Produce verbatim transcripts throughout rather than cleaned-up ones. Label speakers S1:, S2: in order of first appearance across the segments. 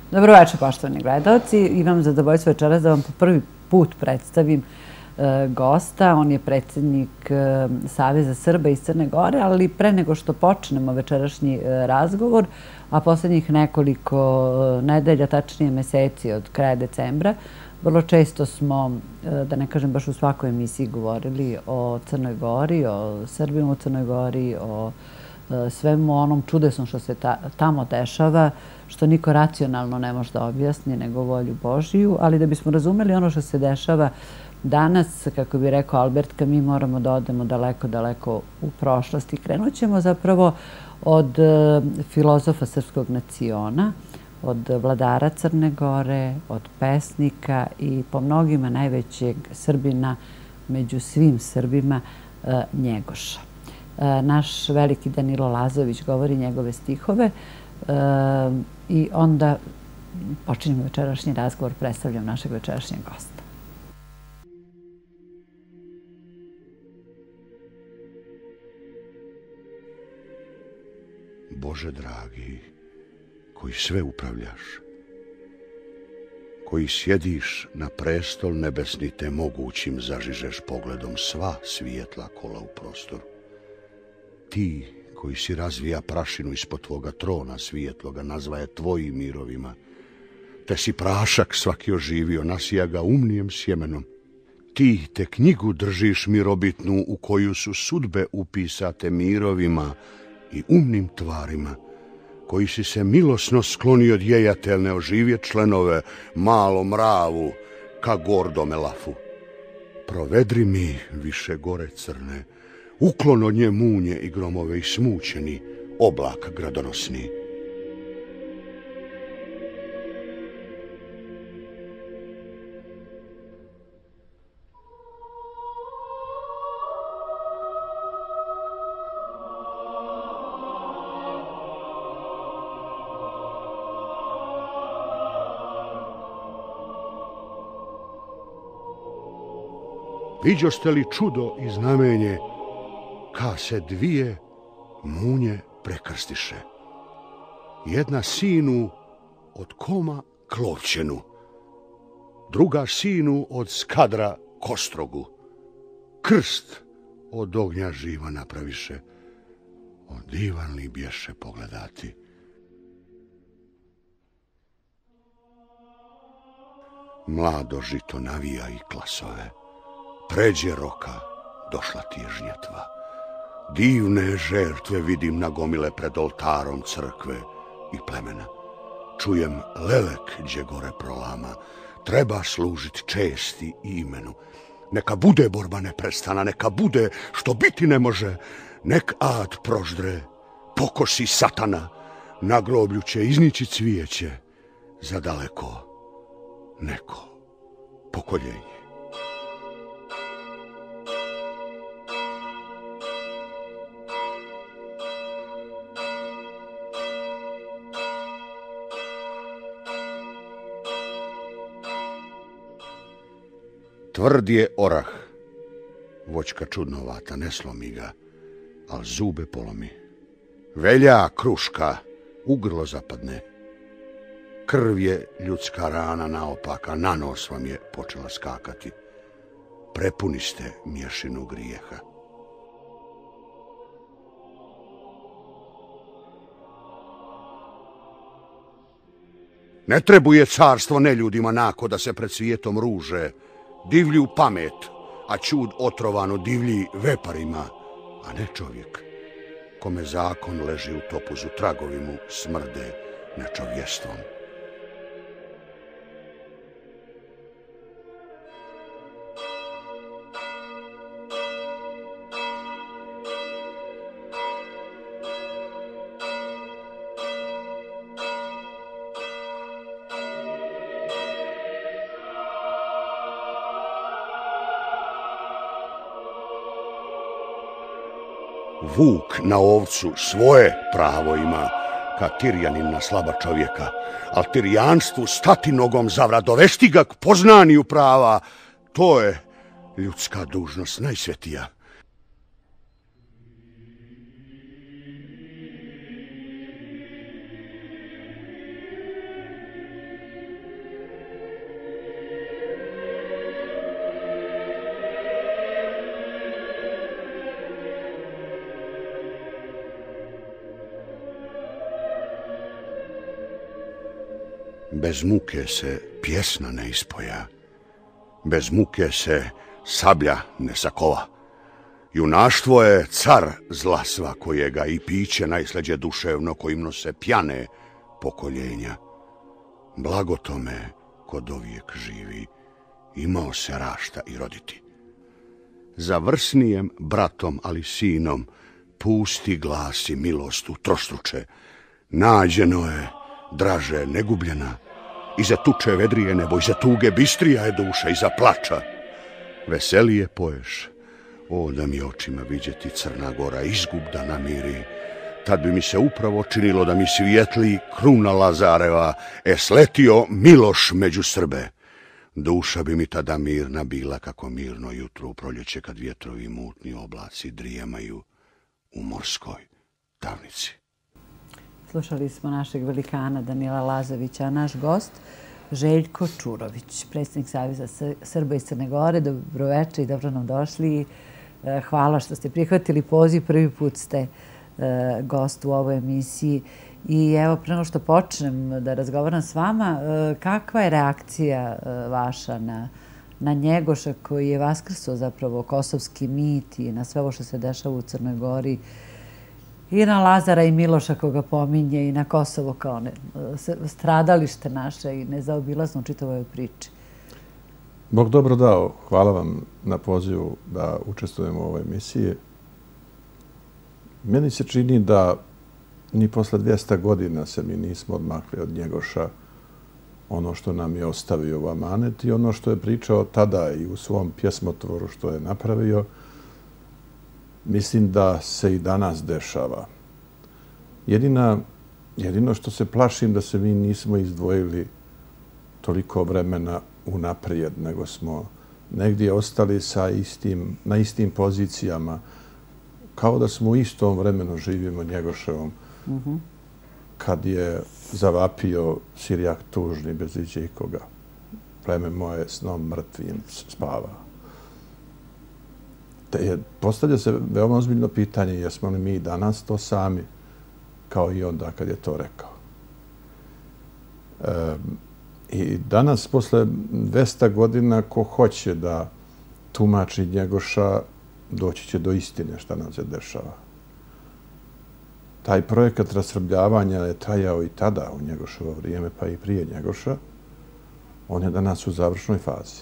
S1: Dobro večer, poštovani gledalci. Imam zadovoljstvo večeras da vam po prvi put predstavim gosta. On je predsjednik Saveza Srba iz Crne Gore, ali pre nego što počnemo večerašnji razgovor, a poslednjih nekoliko nedelja, tačnije meseci od kraja decembra, vrlo često smo, da ne kažem baš u svakoj emisiji, govorili o Crnoj Gori, o Srbima u Crnoj Gori, o svemu onom čudesnom što se tamo dešava, što niko racionalno ne može da objasni, nego volju Božiju, ali da bismo razumeli ono što se dešava danas, kako bi rekao Albert Camus, mi moramo da odemo daleko, daleko u prošlost i krenut ćemo zapravo od filozofa srpskog naciona, od vladara Crne Gore, od pesnika i po mnogima najvećeg Srbina među svim Srbima, Njegoša. Naš veliki Danilo Lazović govori njegove stihove i onda počinjemo večerašnji razgovor, predstavljam našeg večerašnjeg gosta.
S2: Bože dragi, koji sve upravljaš, koji sjediš na prestol nebesni te mogućim zažižeš pogledom sva svijetla kola u prostoru. Ti koji si razvija prašinu ispod tvoga trona svijetloga, nazvaje tvojim mirovima, te si prašak svaki oživio, nasija ga umnijem sjemenom. Ti te knjigu držiš mirobitnu u koju su sudbe upisate mirovima i umnim tvarima, koji si se milosno sklonio djejatelne oživje členove malo mravu ka gordome lafu. Provedri mi više gore crne, uklon od nje munje i gromove i smućeni oblak gradonosni. Viđoste li čudo i znamenje, ka se dvije munje prekrstiše? Jedna sinu od koma klovčenu, druga sinu od skadra kostrogu. Krst od ognja živa napraviše, o divan li bješe pogledati. Mlado žito navija i klasove, pređe roka, došla ti je žnjetva. Divne žertve vidim na gomile pred oltarom crkve i plemena. Čujem lelek gdje gore prolama, treba služit česti i imenu. Neka bude borba neprestana, neka bude što biti ne može, nek ad proždre, pokosi satana, na groblju će iznići cvijeće, za daleko neko pokoljenje. Tvrd je orah, voćka čudnovata, ne slomi ga, al zube polomi. Velja kruška, u grlo zapadne. Krv je ljudska rana naopaka, na nos vam je počela skakati. Prepuni ste mješinu grijeha. Ne trebuje carstvo neljudima nako da se pred svijetom ruže, divlju pamet, a čud otrovano divlji veparima, a ne čovjek, kome zakon leži u topuzu, tragovi mu smrde nečovjestvom. Vuk na ovcu svoje pravo ima, ka Tirjanin na slaba čovjeka, al Tirjanstvu stati nogom zavra, dovesti ga k poznaniju prava, to je ljudska dužnost najsvetija. Bez muke se pjesna ne ispoja, bez muke se sablja ne sakova. Junaštvo je car zla svakojega i piće najslađe duševno kojim nose pjane pokoljenja. Blago tome ko dovijek živi, imao se rašta i roditi. Za vrsnijem bratom, ali sinom, pusti glas i milost utrostruče. Nađeno je, draže negubljena, iza tuče vedrije nebo, iza tuge bistrija je duša, iza plača veselije poješ. O, da mi očima vidjeti Crna Gora izgub da namiri, tad bi mi se upravo činilo da mi svijetli kruna Lazareva, e sletio Miloš među Srbe. Duša bi mi tada mirna bila kako mirno jutro u proljeće kad vjetrovi mutni oblaci drijemaju u morskoj tamnici.
S1: Slušali smo našeg velikana Danila Lazovića, a naš gost Željko Čurović, predsjednik Saveza Srba iz Crne Gore. Dobroveče i dobro nam došli. Hvala što ste prihvatili poziv. Prvi put ste gost u ovoj emisiji. I evo, pre nego što počnem da razgovaram s vama, kakva je reakcija vaša na, na Njegoša koji je vaskrso zapravo kosovski mit i na sve ovo što se dešava u Crnoj Gori, i na Lazara i Miloša koga pominje i na Kosovo kao ne, stradalište naše i nezaobilazno u čitavoj priči?
S3: Bog dobro dao. Hvala vam na pozivu da učestvujemo u ovoj emisiji. Meni se čini da ni posle dvjesto godina se mi nismo odmakli od Njegoša, ono što nam je ostavio u amanet i ono što je pričao tada i u svom pjesmotvoru što je napravio, mislim da se i danas dešava. Jedina, jedino što se plašim da se mi nismo izdvojili toliko vremena unaprijed, nego smo negdje ostali sa istim, na istim pozicijama, kao da smo u istom vremenu živimo Njegoševom, mm-hmm. kad je zavapio Sirijak tužni bez iđe ikoga. Pleme moje snom mrtvim spava. Te je, postavlja se veoma ozbiljno pitanje jesmo li mi danas to sami, kao i onda kad je to rekao. E, I danas, posle dvjesto godina, ko hoće da tumači Njegoša, doći će do istine šta nam se dešava. Taj projekat rasrbljavanja je trajao i tada u Njegoševo vrijeme, pa i prije Njegoša. On je danas u završnoj fazi.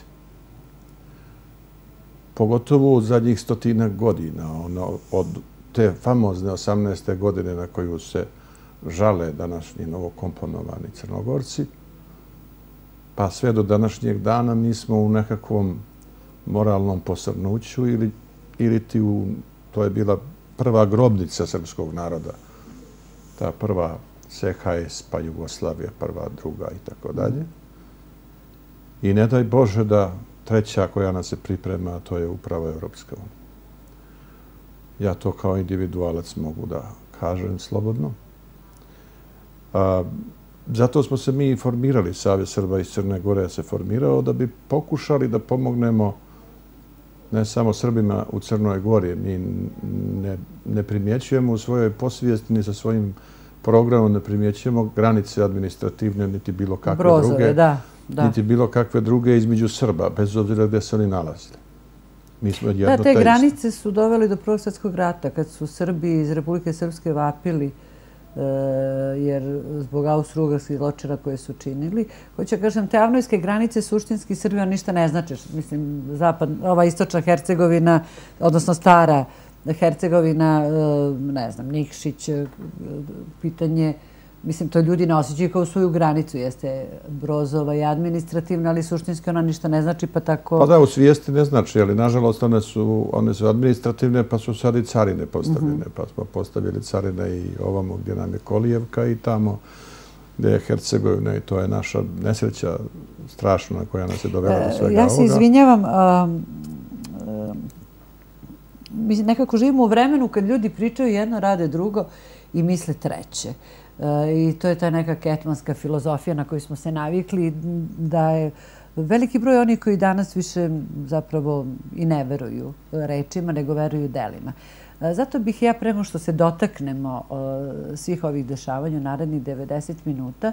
S3: Pogotovo u zadnjih stotinak godina, ono, od te famozne osamnaeste godine na koju se žale današnji novokomponovani Crnogorci, pa sve do današnjeg dana mi smo u nekakvom moralnom posrnuću ili, ili ti u, to je bila prva grobnica srpskog naroda. Ta prva S H S, pa Jugoslavija, prva, druga i tako dalje. I ne daj Bože da treća koja nas se priprema, to je upravo Evropska unija. Ja to kao individualac mogu da kažem slobodno. A, zato smo se mi formirali, Savez Srba iz Crne Gore se formirao da bi pokušali da pomognemo ne samo Srbima u Crnoj Gori. Mi ne, ne primjećujemo u svojoj posvijesti ni sa svojim programom, ne primjećujemo granice administrativne, niti bilo kakve
S1: Brozove,
S3: druge.
S1: Da, da.
S3: Niti bilo kakve druge između Srba, bez obzira gde se oni nalazili. Mi smo jedno
S1: Da, te
S3: te
S1: granice su doveli do Prvog svjetskog rata, kad su Srbi iz Republike Srpske vapili, jer zbog austro-ugarskih zločina koje su činili. Hoću da kažem, te avnojske granice suštinski Srbima ništa ne znači. Mislim, zapad, ova istočna Hercegovina, odnosno stara Hercegovina, ne znam, Nikšić, pitanje, mislim, to ljudi ne osjećaju kao svoju granicu. Jeste Brozova i administrativna, ali suštinski ona ništa ne znači, pa tako... Pa
S3: da, u svijesti ne znači, ali nažalost one su, one su administrativne, pa su sad i carine postavljene. Uh-huh. Pa smo postavili carine i ovamo gdje nam je Kolijevka i tamo gdje je Hercegovina i to je naša nesreća strašna koja nas je dovela do svega ovoga.
S1: Ja se izvinjavam, um, um, nekako živimo u vremenu kad ljudi pričaju jedno, rade drugo i misle treće. I to je ta neka ketmanska filozofija na koju smo se navikli, da je veliki broj onih koji danas više zapravo i ne veruju rečima, nego veruju delima. Zato bih ja, prema što se dotaknemo svih ovih dešavanja u narednih devedeset minuta,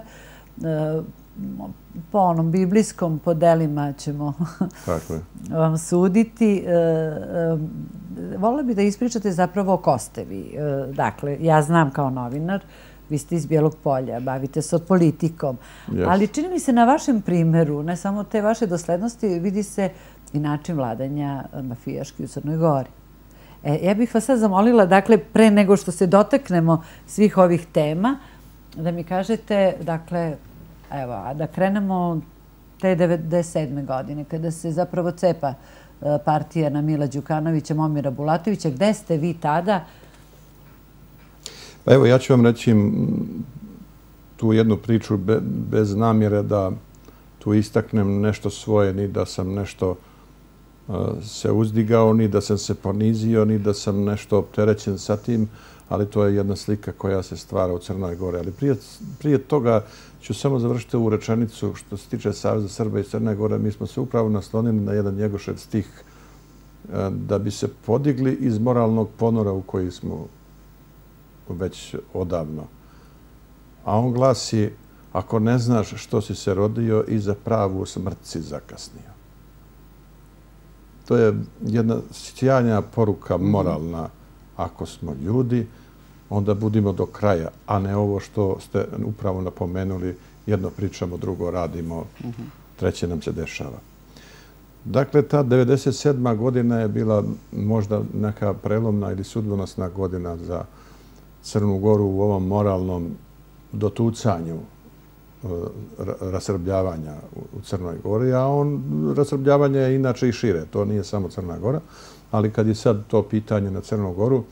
S1: po onom biblijskom podelima ćemo vam suditi. Volila bih da ispričate zapravo o Kostevi. Dakle, ja znam kao novinar, vi ste iz Bijelog Polja, bavite se politikom, ali čini mi se na vašem primjeru, ne samo te vaše doslednosti, vidi se i način vladanja mafijaški u Crnoj Gori. Ja bih vas sad zamolila, dakle, pre nego što se dotaknemo svih ovih tema, da mi kažete, dakle, evo, da krenemo te devedeset sedme godine, kada se zapravo cepa partija na Mila Đukanovića, Momira Bulatovića. Gde ste vi tada?
S3: Pa evo, ja ću vam reći tu jednu priču bez namjere da tu istaknem nešto svoje, ni da sam nešto se uzdigao, ni da sam se ponizio, ni da sam nešto opterećen sa tim, ali to je jedna slika koja se stvara u Crnoj Gori. Ali prije, prije toga ću samo završiti ovu rečenicu što se tiče Saveza Srba i Crne Gore. Mi smo se upravo naslonili na jedan Njegošev stih da bi se podigli iz moralnog ponora u koji smo već odavno. A on glasi, ako ne znaš što si se rodio, i za pravu smrt si zakasnio. To je jedna sjajna poruka moralna. Ako smo ljudi, onda budimo do kraja, a ne ovo što ste upravo napomenuli, jedno pričamo, drugo radimo, treće nam se dešava. Dakle, ta devedeset sedma godina je bila možda neka prelomna ili sudbonosna godina za Crnu Goru u ovom moralnom dotucanju rasrbljavanja u Crnoj Gori, a on rasrbljavanje je inače i šire, to nije samo Crna Gora, ali kad je sad to pitanje na Crnu Goru,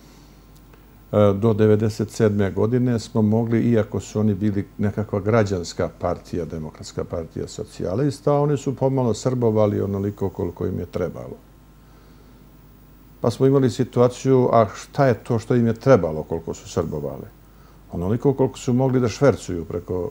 S3: do devedeset sedme godine smo mogli, iako su oni bili nekakva građanska partija, demokratska partija socijalista, oni su pomalo srbovali onoliko koliko im je trebalo. Pa smo imali situaciju, a šta je to što im je trebalo koliko su srbovali? Onoliko koliko su mogli da švercuju preko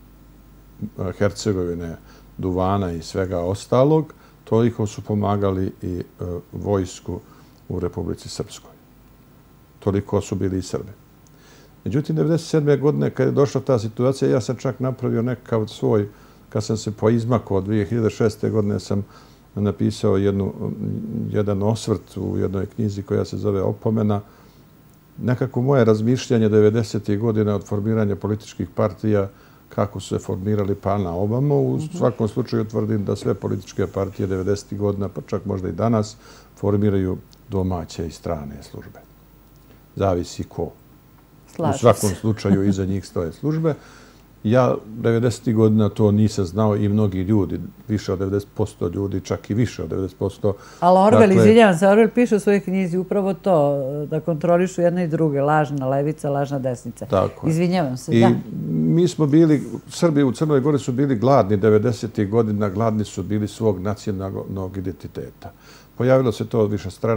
S3: Hercegovine, duvana i svega ostalog, toliko su pomagali i vojsku u Republici Srpskoj. Toliko su bili i Srbi. Međutim, devedeset sedme godine, kad je došla ta situacija, ja sam čak napravio nekakav svoj, kad sam se poizmakao od dvije hiljade šeste godine, sam napisao jednu, jedan osvrt u jednoj knjizi koja se zove Opomena. Nekako moje razmišljanje devedesetih godina od formiranja političkih partija, kako su se formirali pa na ovamo. U svakom slučaju tvrdim da sve političke partije devedesetih godina, pa čak možda i danas, formiraju domaće i strane službe. Zavisi ko. U svakom slučaju iza njih stoje službe. Ja devedesetih godina to nisam znao i mnogi ljudi, više od devedeset posto ljudi, čak i više od devedeset posto.
S1: Ali Orwell, izvinjavam se, Orwell piše u svojoj knjizi upravo to, da kontrolišu jedne i druge, lažna levica, lažna desnica. Izvinjavam se, da.
S3: I mi smo bili, Srbi u Crnoj Gori su bili gladni devedesetih godina, gladni su bili svog nacionalnog identiteta. Pojavilo se to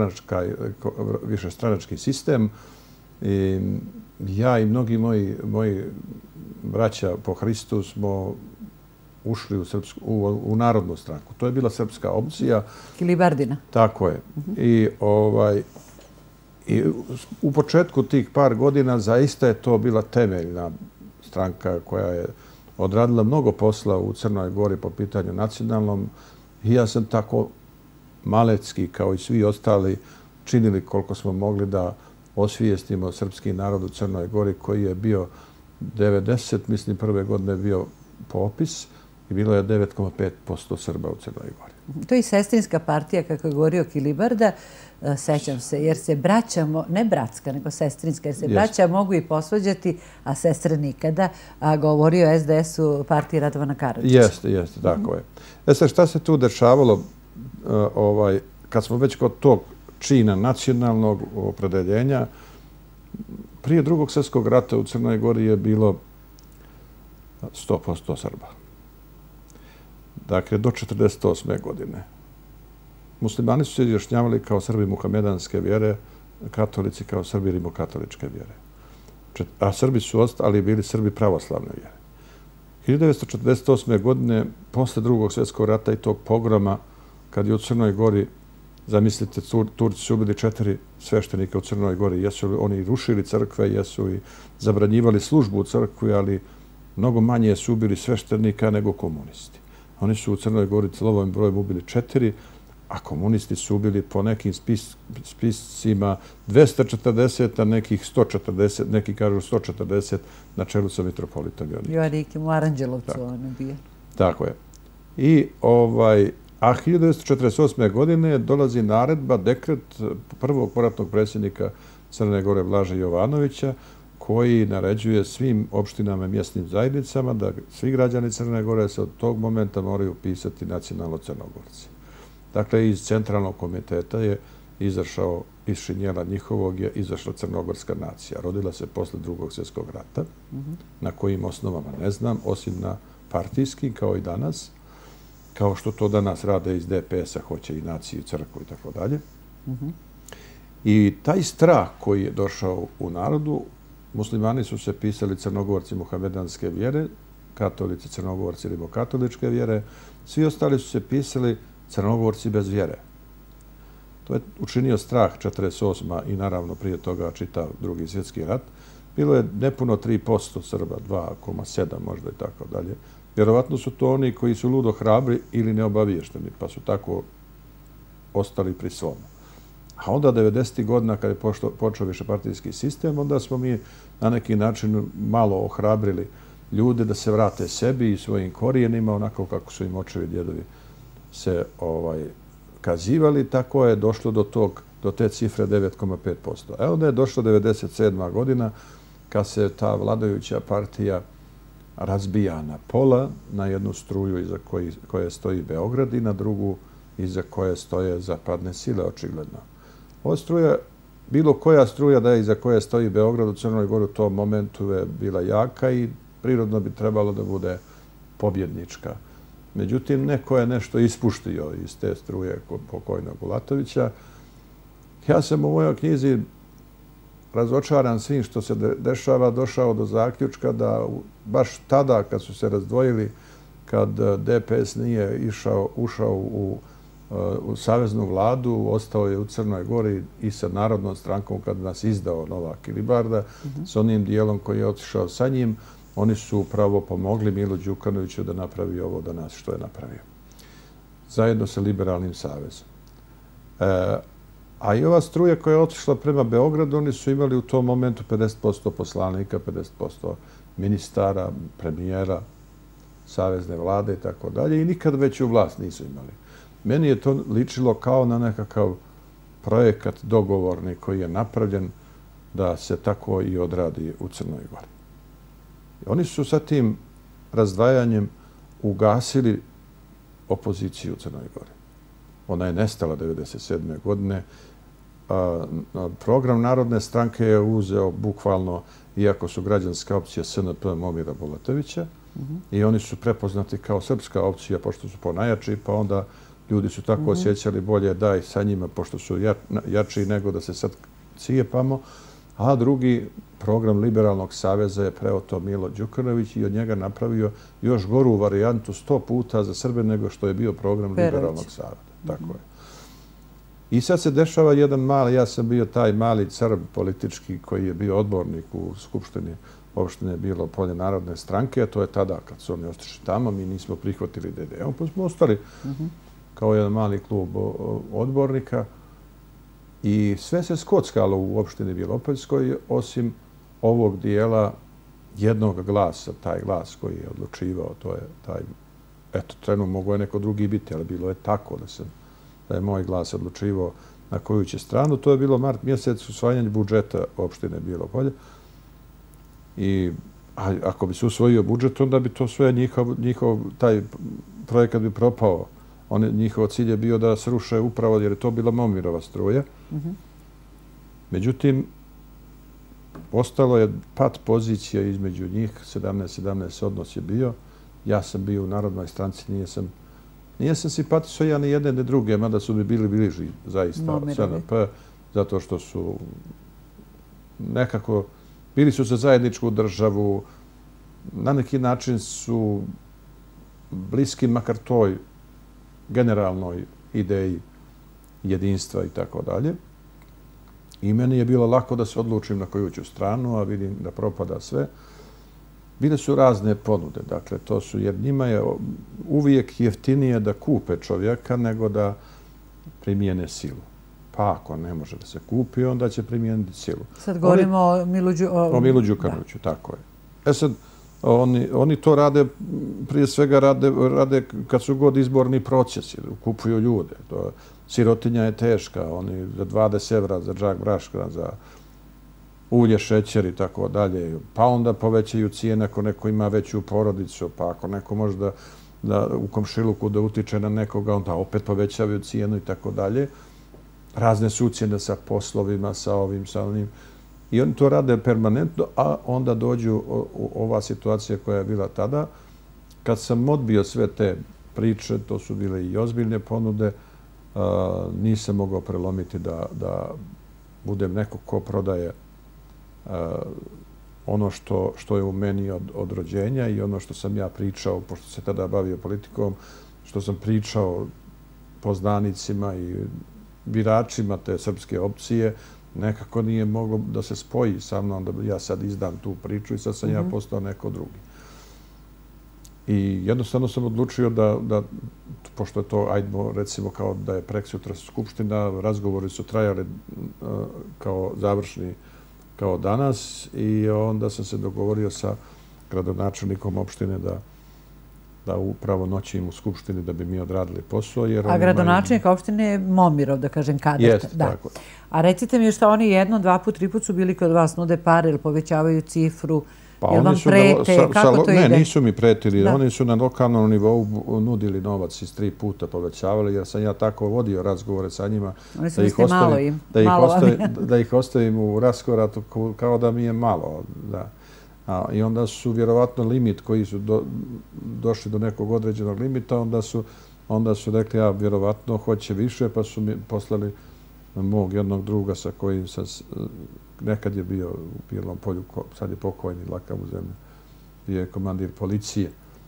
S3: višestranački sistem i ja i mnogi moji, moji braća po Hristu smo ušli u, srpsku, u, u Narodnu stranku. To je bila srpska opcija.
S1: Kilibardina.
S3: Tako je. Uh-huh. I, ovaj, I u početku tih par godina zaista je to bila temeljna stranka koja je odradila mnogo posla u Crnoj Gori po pitanju nacionalnom. I ja sam tako malecki, kao i svi ostali, činili koliko smo mogli da osvijestimo srpski narod u Crnoj Gori, koji je bio devedeset, mislim, prve godine bio popis i bilo je devet zarez pet posto Srba u Crnoj Gori.
S1: To je i sestrinska partija, kako je govorio Kilibarda, sećam se, jer se braća, ne bratska, nego sestrinska, jer se braća mogu i posvađati, a sestre nikada, a govorio o es de esu partiji Radovana Karadžića.
S3: Jeste, jeste, tako je. E sad, šta se tu dešavalo ovaj, kad smo već kod tog čina nacionalnog opredeljenja? Prije drugog svjetskog rata u Crnoj Gori je bilo sto posto Srba. Dakle, do četrdeset osme godine. Muslimani su se izjašnjavali kao Srbi muhamedanske vjere, katolici kao Srbi rimokatoličke vjere. A Srbi su ostali bili Srbi pravoslavne vjere. hiljadu devetsto četrdeset osme godine, posle drugog svjetskog rata i tog pogroma, kad je u Crnoj Gori Zamislite, Turci su ubili četiri sveštenika u Crnoj Gori. Jesu li oni rušili crkve, jesu i zabranjivali službu u crkvi, ali mnogo manje su ubili sveštenika nego komunisti. Oni su u Crnoj Gori celovim brojem ubili četiri, a komunisti su ubili po nekim spis, spiscima dvesta četrdeset, a nekih sto četrdeset, neki kažu sto četrdeset na čelu sa mitropolitom Joanikim.
S1: Joanikim u Aranđelovcu on je bio.
S3: Tako je. I ovaj, a hiljadu devetsto četrdeset osme. godine dolazi naredba, dekret prvog poratnog predsjednika Crne Gore Blaža Jovanovića, koji naređuje svim opštinama i mjesnim zajednicama da svi građani Crne Gore se od tog momenta moraju upisati nacionalno Crnogorci. Dakle, iz centralnog komiteta je izašao, iz šinjela njihovog je izašla crnogorska nacija. Rodila se posle drugog svjetskog rata, na kojim osnovama ne znam, osim na partijskim, kao i danas, kao što to danas rade iz D P S-a, hoće i naciju, crkvu i tako dalje. I taj strah koji je došao u narodu, muslimani su se pisali Crnogorci muhamedanske vjere, katolici Crnogorci rimokatoličke vjere, svi ostali su se pisali Crnogorci bez vjere. To je učinio strah četrdeset osme. i naravno prije toga čitav drugi svjetski rat. Bilo je nepuno tri posto Srba, dva zarez sedam možda i tako dalje. Vjerovatno su to oni koji su ludo hrabri ili neobaviješteni, pa su tako ostali pri svom. A onda devedesetih godina, kad je počeo višepartijski sistem, onda smo mi na neki način malo ohrabrili ljude da se vrate sebi i svojim korijenima, onako kako su im očevi i djedovi se ovaj, kazivali, tako je došlo do, tog, do te cifre devet zarez pet posto. E onda je došlo devedeset sedma. godina, kad se ta vladajuća partija razbija na pola, na jednu struju iza koji, koje stoji Beograd i na drugu iza koje stoje zapadne sile, očigledno. Ova struja, bilo koja struja da je iza koje stoji Beograd u Crnoj Gori u tom momentu je bila jaka i prirodno bi trebalo da bude pobjednička. Međutim, neko je nešto ispuštio iz te struje pokojnog Bulatovića. Ja sam u mojoj knjizi razočaran svim što se dešava, došao do zaključka da baš tada kad su se razdvojili, kad D P S nije išao, ušao u, u saveznu vladu, ostao je u Crnoj Gori i sa Narodnom strankom kad nas izdao Novak Ilibarda, mm-hmm. s onim dijelom koji je otišao sa njim, oni su upravo pomogli Milu Đukanoviću da napravi ovo danas što je napravio. Zajedno sa Liberalnim savezom. E, a i ova struja koja je otišla prema Beogradu, oni su imali u tom momentu pedeset posto poslanika, pedeset posto ministara, premijera, savezne vlade i tako dalje. I nikad veću vlast nisu imali. Meni je to ličilo kao na nekakav projekat dogovorni koji je napravljen da se tako i odradi u Crnoj Gori. Oni su sa tim razdvajanjem ugasili opoziciju u Crnoj Gori. Ona je nestala devedeset sedme. godine. Program Narodne stranke je uzeo bukvalno, iako su građanska opcija S N P Momira Bulatovića, mm-hmm. i oni su prepoznati kao srpska opcija, pošto su ponajači, pa onda ljudi su tako mm-hmm. osjećali bolje daj sa njima, pošto su jači nego da se sad cijepamo. A drugi program Liberalnog saveza je preoto Milo Đukanović i od njega napravio još goru varijantu sto puta za Srbe nego što je bio program Perović. Liberalnog saveza. Tako je. I sad se dešava jedan mali, ja sam bio taj mali Srb politički koji je bio odbornik u Skupštini opštine bilo Polje Narodne stranke, a to je tada kad su oni otišli tamo, mi nismo prihvatili D D. Pa smo ostali mm-hmm. kao jedan mali klub odbornika. I sve se skockalo u opštini Bijelopoljskoj, osim ovog dijela jednog glasa, taj glas koji je odlučivao, to je taj, eto, trenutno mogo je neko drugi biti, ali bilo je tako da, sam, da je moj glas odlučivao na koju će stranu. To je bilo mart mjesec usvajanje budžeta opštine Bijelopolje. I a, ako bi se usvojio budžet, onda bi to sve njihov, njihov taj projekat bi propao. On, njihov cilj je bio da sruše upravo, jer je to bila Momirova struja. Mm-hmm. Međutim, ostalo je pad pozicija između njih, sedamnaest sedamnaest odnos je bio. Ja sam bio u Narodnoj stranci, nije sam, nije sam simpatiso ja ni jedne ni druge, mada su mi bili bliži zaista S N P, zato što su nekako, bili su za zajedničku državu, na neki način su bliski makar toj generalnoj ideji jedinstva i tako dalje. I meni je bilo lako da se odlučim na koju ću stranu, a vidim da propada sve. Bile su razne ponude, dakle, to su, jer njima je uvijek jeftinije da kupe čovjeka nego da primijene silu. Pa ako ne može da se kupi, onda će primijeniti silu.
S1: Sad govorimo o Milu Đukanoviću.
S3: O Milu Đukanoviću, tako je. E sad, oni, oni to rade, prije svega rade, rade kad su god izborni procesi, kupuju ljude. To, sirotinja je teška, oni za dvadeset evra, za džak braška, za ulje, šećer i tako dalje. Pa onda povećaju cijene ako neko ima veću porodicu, pa ako neko može da, da u komšiluku da utiče na nekoga, onda opet povećavaju cijenu i tako dalje. Razne su ucjene sa poslovima, sa ovim, sa onim. I oni to rade permanentno, a onda dođu u ova situacija koja je bila tada. Kad sam odbio sve te priče, to su bile i ozbiljne ponude, nisam mogao prelomiti da, da budem neko ko prodaje ono što, što je u meni od, od rođenja i ono što sam ja pričao, pošto se tada bavio politikom, što sam pričao poznanicima i biračima te srpske opcije, nekako nije moglo da se spoji sa mnom, da ja sad izdam tu priču i sad sam ja postao neko drugi. I jednostavno sam odlučio da, da pošto je to, ajdemo recimo kao da je preksutra skupština, razgovori su trajali kao završni kao danas i onda sam se dogovorio sa gradonačelnikom opštine da da upravo noćim u skupštini da bi mi odradili posao. Jer
S1: a gradonačelnik opštine je Momirov, da kažem, kadet.
S3: Jeste, tako.
S1: A recite mi što oni jedno, dva put, tri put su bili kod vas, nude pare ili povećavaju cifru, jel vam prete, kako to ide?
S3: Ne, nisu mi pretili. Oni su na lokalnom nivou nudili novac iz tri puta povećavali, jer sam ja tako vodio razgovore sa njima da ih ostavim u raskoratu kao da mi je malo. Da. A, I onda su vjerovatno limit koji su do, došli do nekog određenog limita, onda su, onda su rekli, ja vjerovatno hoće više, pa su mi poslali mog jednog druga sa kojim sam, nekad je bio u Bijelom polju, sad je pokojni, lakav u zemlji, bio je komandir policije.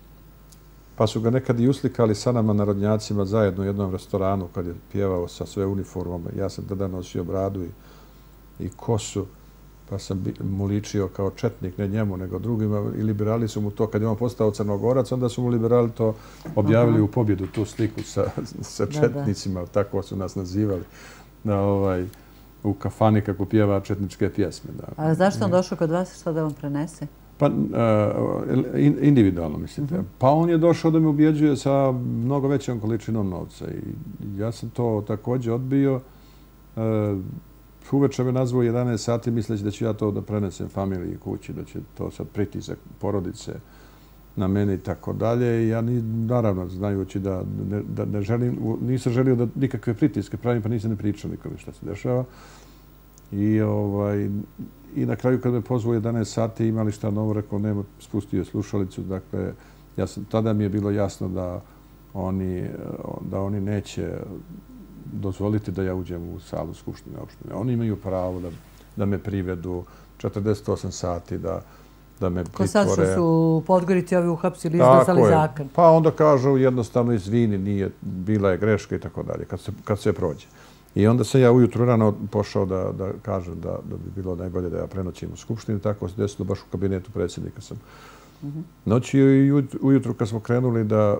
S3: Pa su ga nekad i uslikali sa nama narodnjacima zajedno u jednom restoranu kad je pjevao sa sve uniformama. Ja sam tada nosio bradu i, i kosu. Pa sam mu ličio kao četnik, ne njemu, nego drugima. I liberali su mu to, kad je on postao Crnogorac, onda su mu liberali to objavili u pobjedu, tu sliku sa, sa četnicima, da, da. Tako su nas nazivali, na, ovaj, u kafani kako pjeva četničke pjesme. Da.
S1: A zašto on došao kod vas, što da vam prenese?
S3: Pa, uh, individualno, mislite. Uh-huh. Pa on je došao da me ubjeđuje sa mnogo većom količinom novca. I ja sam to također odbio. Uh, Uveče me nazvao jedanaest sati misleći da ću ja to da prenesem familiji i kući, da će to sad pritisak porodice na mene i tako dalje. I ja ni, naravno, znajući da ne, da ne želim, nisam želio da nikakve pritiske pravim, pa nisam ne pričao nikome šta se dešava. I, ovaj, i na kraju kad me pozvao jedanaest sati imali šta novo, rekao nema, spustio slušalicu. Dakle, ja sam, tada mi je bilo jasno da oni, da oni neće dozvoliti da ja uđem u salu Skupštine opštine. Oni imaju pravo da, da me privedu četrdeset osam sati, da, da me pritvore. Ko sad što
S1: su u Podgorici ovi uhapsili, izglasali zakon.
S3: Pa onda kažu jednostavno izvini, nije, bila je greška i tako dalje, kad se, kad se prođe. I onda sam ja ujutru rano pošao da, da kažem da, da bi bilo najbolje da ja prenoćim u Skupštini. Tako se desilo baš u kabinetu predsjednika sam. Mm-hmm. Noći i ujutru kad smo krenuli da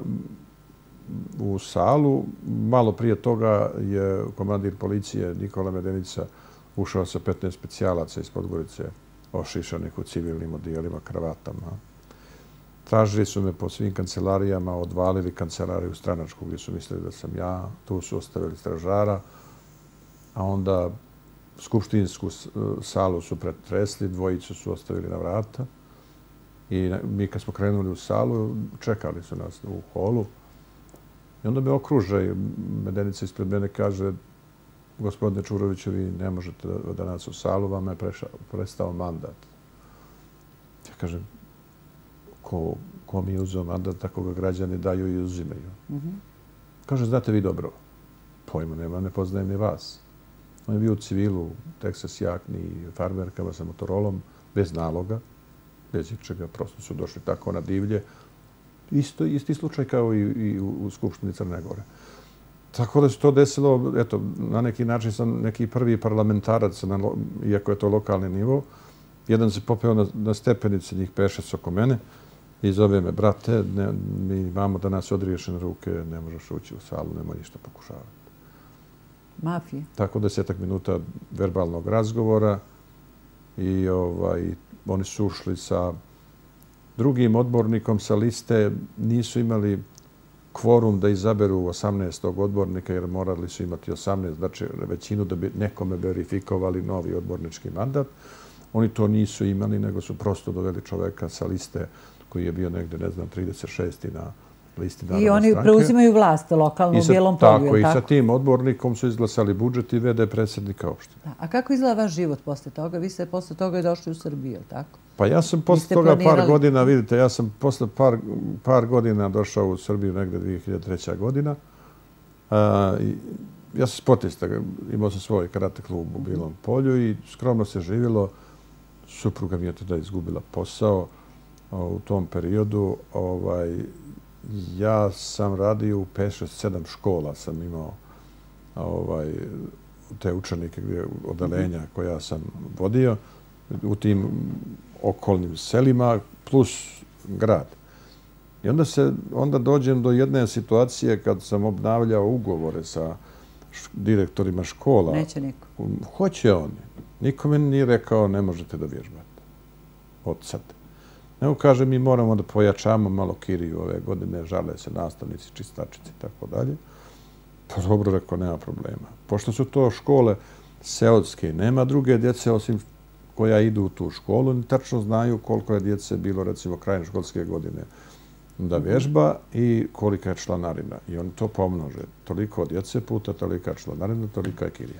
S3: u salu. Malo prije toga je komandir policije Nikola Medenica ušao sa petnaest specijalaca iz Podgorice, ošišanih u civilnim odijelima, kravatama. Tražili su me po svim kancelarijama, odvalili kancelariju stranačku gdje su mislili da sam ja. Tu su ostavili stražara, a onda skupštinsku salu su pretresli, dvojicu su ostavili na vrata. I mi kad smo krenuli u salu, čekali su nas u holu. I onda me okruže i Medenica ispred mene kaže, gospodine Čuroviću, vi ne možete da nas u salu, vama je prestao mandat. Ja kažem, ko, ko mi je uzeo mandat, tako ga građani daju i uzimaju. Mm-hmm. Kaže, znate vi dobro, pojma nema, ne poznajem ni vas. On je bio u civilu, Texas jakni i farmerkama sa motorolom, bez naloga, bez ičega, prosto su došli tako na divlje. Isto, isti slučaj kao i, i u, u Skupštini Crne Gore. Tako da se to desilo, eto, na neki način sam neki prvi parlamentarac, iako je to lokalni nivo. Jedan se popeo na, na stepenice, njih pešec oko mene i zove me, brate, ne, mi imamo danas odriješene ruke, ne možeš ući u salu, nemoj ništa pokušavati.
S1: Mafije.
S3: Tako desetak minuta verbalnog razgovora i ovaj, oni su ušli sa drugim odbornikom sa liste, nisu imali kvorum da izaberu osamnaestog odbornika jer morali su imati osamnaest, znači većinu da bi nekome verifikovali novi odbornički mandat. Oni to nisu imali, nego su prosto doveli čoveka sa liste koji je bio negde, ne znam, trideset šesti na listi Narodne stranke.
S1: I oni preuzimaju vlast lokalno u Bijelom polju,
S3: tako? I sa tim odbornikom su izglasali budžet i ve de predsjednika opštine.
S1: A kako izgleda vaš život posle toga? Vi ste posle toga došli u Srbiju, tako?
S3: Pa ja sam posle toga par godina, vidite, ja sam posle par, par godina došao u Srbiju negde dvije hiljade treće. godina. A, i ja sam sportista, imao sam svoj karate klub u Bijelom polju i skromno se živjelo. Supruga mi je tada izgubila posao u tom periodu. Ovaj, ja sam radio u pet šest sedam škola, sam imao ovaj, te učenike odeljenja koja sam vodio u tim okolnim selima plus grad. I onda, se, onda dođem do jedne situacije kad sam obnavljao ugovore sa direktorima škola.
S1: Neće niko.
S3: Hoće oni. Niko mi nije rekao ne možete da vježbate. Od sad. Nego kaže mi moramo da pojačamo malo kiriju ove godine, žale se nastavnici, čistačici i tako dalje. Pa dobro, rekao, nema problema. Pošto su to škole seoske, nema druge djece osim koja idu u tu školu, oni tačno znaju koliko je djece bilo, recimo, krajem školske godine da vježba i kolika je članarina. I oni to pomnože. Toliko djece puta, tolika je članarina, tolika je kirija.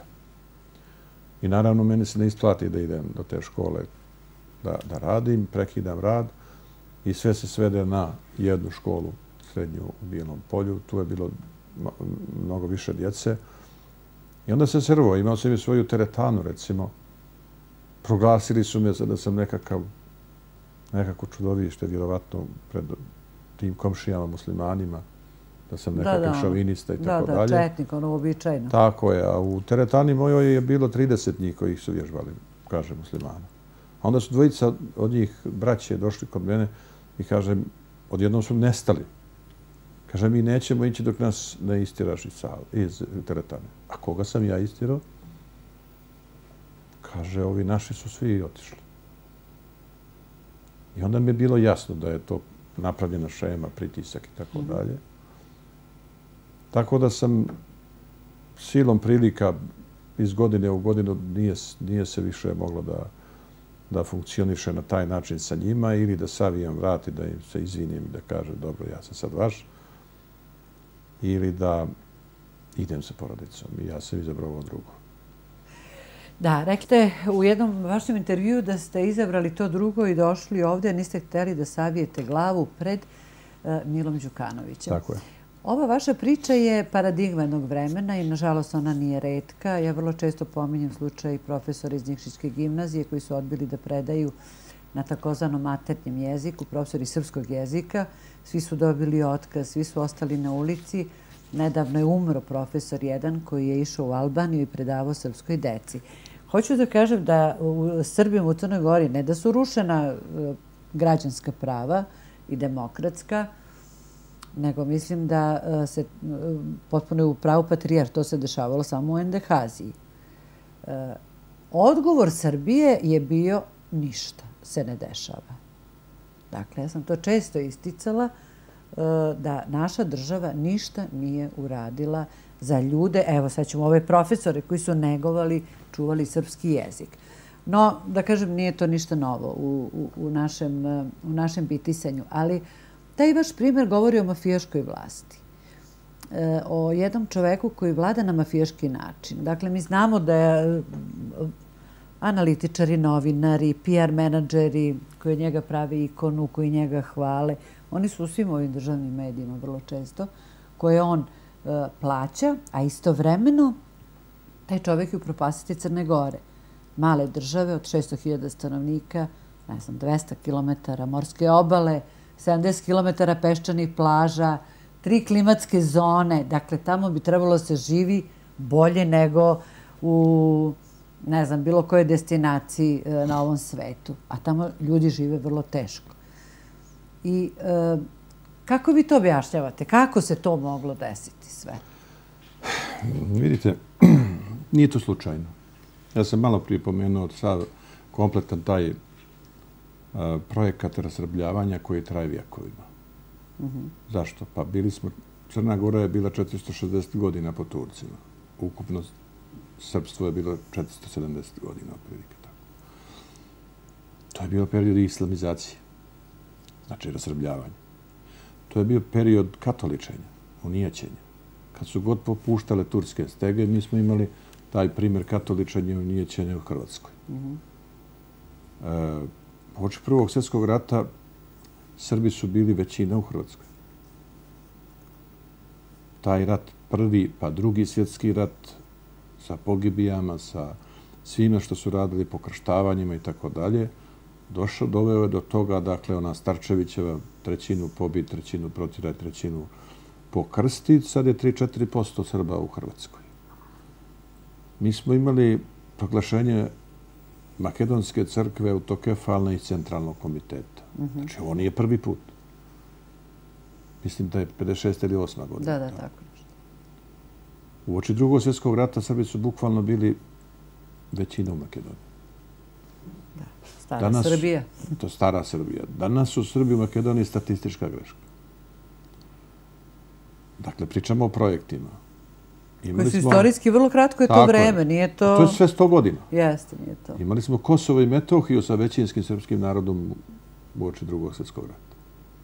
S3: I naravno, meni se ne isplati da idem do te škole da, da radim, prekidam rad i sve se svede na jednu školu srednju u Bijelom polju. Tu je bilo mnogo više djece. I onda se servo, imao sam i svoju teretanu, recimo. Proglasili su me da sam nekakav, nekako čudovište, vjerovatno pred tim komšijama muslimanima, da sam nekakav da, da, šovinista i tako dalje.
S1: Da, da, četnik, ono uobičajeno.
S3: Tako je, a u teretani mojoj je bilo trideset njih kojih su vježbali, kaže muslimana. A onda su dvojica od njih, braće, došli kod mene i kaže, odjednom su nestali. Kaže, mi nećemo ići dok nas ne istiraš iz, sal, iz teretane. A koga sam ja istirao? Kaže, ovi naši su svi otišli. I onda mi je bilo jasno da je to napravljena šema, pritisak i tako dalje. Tako da sam silom prilika iz godine u godinu nije, nije se više moglo da, da funkcioniše na taj način sa njima ili da savijem vrat i da im se izvinim i da kaže dobro, ja sam sad vaš. Ili da idem sa porodicom i ja sam izabrao ovo drugo.
S1: Da, rekli u jednom vašem intervju da ste izabrali to drugo i došli ovdje, niste htjeli da savijete glavu pred uh, Milom Đukanovićem.
S3: Tako je.
S1: Ova vaša priča je paradigma jednog vremena i nažalost ona nije retka. Ja vrlo često pominjem slučaj profesora iz Nikšićke gimnazije koji su odbili da predaju na takozvanom maternjem jeziku, profesori srpskog jezika. Svi su dobili otkaz, svi su ostali na ulici. Nedavno je umro profesor jedan koji je išao u Albaniju i predavao srpskoj deci. Hoću da kažem da u Srbima u Crnoj Gori ne da su rušena građanska prava i demokratska, nego mislim da se potpuno je u pravu patrijar, to se dešavalo samo u Endehaziji. Odgovor Srbije je bio ništa se ne dešava. Dakle, ja sam to često isticala da naša država ništa nije uradila za ljude. Evo, sad ćemo ove profesore koji su negovali, čuvali srpski jezik. No, da kažem, nije to ništa novo u, u, u, našem, u našem bitisanju, ali taj vaš primjer govori o mafijaškoj vlasti. E, o jednom čoveku koji vlada na mafijaški način. Dakle, mi znamo da je analitičari, novinari, P R menadžeri koji njega prave ikonu, koji njega hvale, oni su u svim ovim državnim medijima vrlo često, koje on e, plaća, a istovremeno taj čovjek je upropastiti Crne Gore. Male države od šesto hiljada stanovnika, ne znam, dvesta kilometara morske obale, sedamdeset kilometara peščanih plaža, tri klimatske zone. Dakle, tamo bi trebalo se živi bolje nego u, ne znam, bilo kojoj destinaciji na ovom svetu. A tamo ljudi žive vrlo teško. I kako vi to objašnjavate? Kako se to moglo desiti sve?
S3: Vidite, nije to slučajno. Ja sam malo prije pomenuo sad kompletan taj projekat rasrbljavanja koji traje vjekovima. Zašto? Pa bili smo, Crna Gora je bila četiristo šezdeset godina po Turcima. Ukupno srpstvo je bilo četiristo sedamdeset godina, otprilike tako. To je bio period islamizacije, znači rasrbljavanja. To je bio period katoličenja, unijećenja. Kad su god popuštale turske stege, mi smo imali taj primjer katoličenja i unijećenja u Hrvatskoj. Uoči Prvog svjetskog rata Srbi su bili većina u Hrvatskoj. Taj rat, prvi pa drugi svjetski rat sa pogibijama, sa svime što su radili, pokrštavanjima i tako dalje, došao, doveo je do toga, dakle, ona Starčevićeva trećinu pobiti, trećinu protjera, trećinu pokrsti, sad je tri do četiri posto Srba u Hrvatskoj. Mi smo imali proglašenje Makedonske crkve autokefalne i centralnog komiteta. Znači, ovo nije prvi put. Mislim da je pedeset šesta ili osma godina.
S1: Da, da, tako.
S3: Uoči Drugog svjetskog rata Srbi su bukvalno bili većina u Makedoniji.
S1: Da, stara Srbija.
S3: To stara Srbija. Danas su Srbi u Makedoniji statistička greška. Dakle, pričamo o projektima.
S1: Koji su istorijski vrlo kratko je to vreme, nije to...
S3: To je sve sto godina.
S1: Jeste, nije to.
S3: Imali smo Kosovo i Metohiju sa većinskim srpskim narodom uoči Drugog svjetskog rata.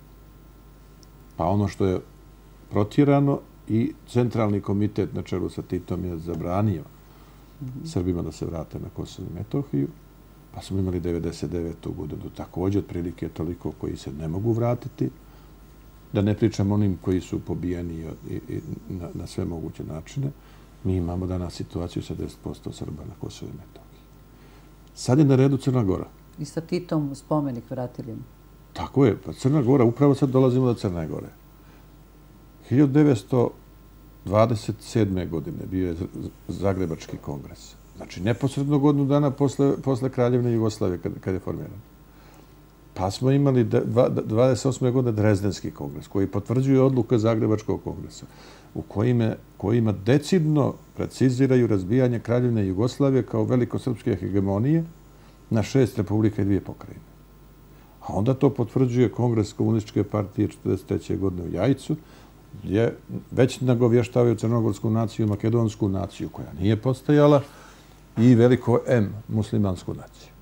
S3: Pa ono što je protjerano i centralni komitet na čelu sa Titom je zabranio Srbima da se vrate na Kosovo i Metohiju. Pa smo imali devedeset devetu godinu također otprilike toliko koji se ne mogu vratiti. Da ne pričam onim koji su pobijeni na sve moguće načine. Mi imamo danas situaciju sa deset posto Srba na Kosovo i Metohiji. Sad je na redu Crna Gora.
S1: I sa Titom spomenik vratili mu.
S3: Tako je. Pa Crna Gora, upravo sad dolazimo do Crne Gore. hiljadu devetsto dvadeset sedme godine bio je Zagrebački kongres. Znači, neposredno godinu dana posle Kraljevine Jugoslavije kad je formiran. Pa smo imali dvadeset osme godine Drezdenski kongres, koji potvrđuje odluke Zagrebačkog kongresa, u kojima decidno preciziraju razbijanje Kraljevine Jugoslavije kao velikosrpske hegemonije na šest republika i dvije pokrajine. A onda to potvrđuje Kongres Komunističke partije četrdeset treće godine u Jajcu, gdje već nagovještavaju crnogorsku naciju, makedonsku naciju, koja nije postojala, i veliko M, muslimansku naciju.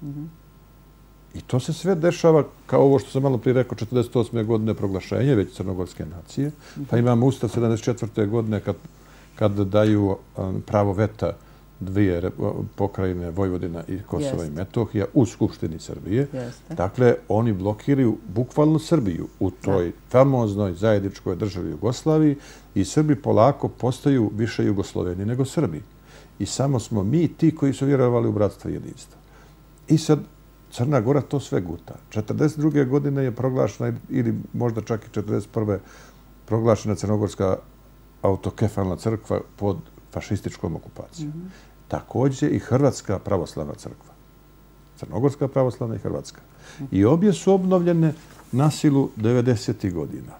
S3: I to se sve dešava kao ovo što sam malo prije rekao, četrdeset osme godine proglašenje već crnogorske nacije. Pa imamo Ustav sedamdeset četvrte godine kad daju pravo veta dvije pokrajine, Vojvodina i Kosova i Metohija, u Skupštini Srbije. Dakle, oni blokiraju bukvalno Srbiju u toj famoznoj zajedničkoj državi Jugoslaviji i Srbi polako postaju više Jugosloveni nego Srbi. I samo smo mi ti koji su vjerovali u bratstvo i jedinstvo. I sad Crna Gora to sve guta. četrdeset druge godine je proglašena, ili možda čak i četrdeset prve proglašena Crnogorska autokefalna crkva pod fašističkom okupacijom. Također i Hrvatska pravoslavna crkva. Crnogorska pravoslavna i Hrvatska. I obje su obnovljene na silu devedesetih godina.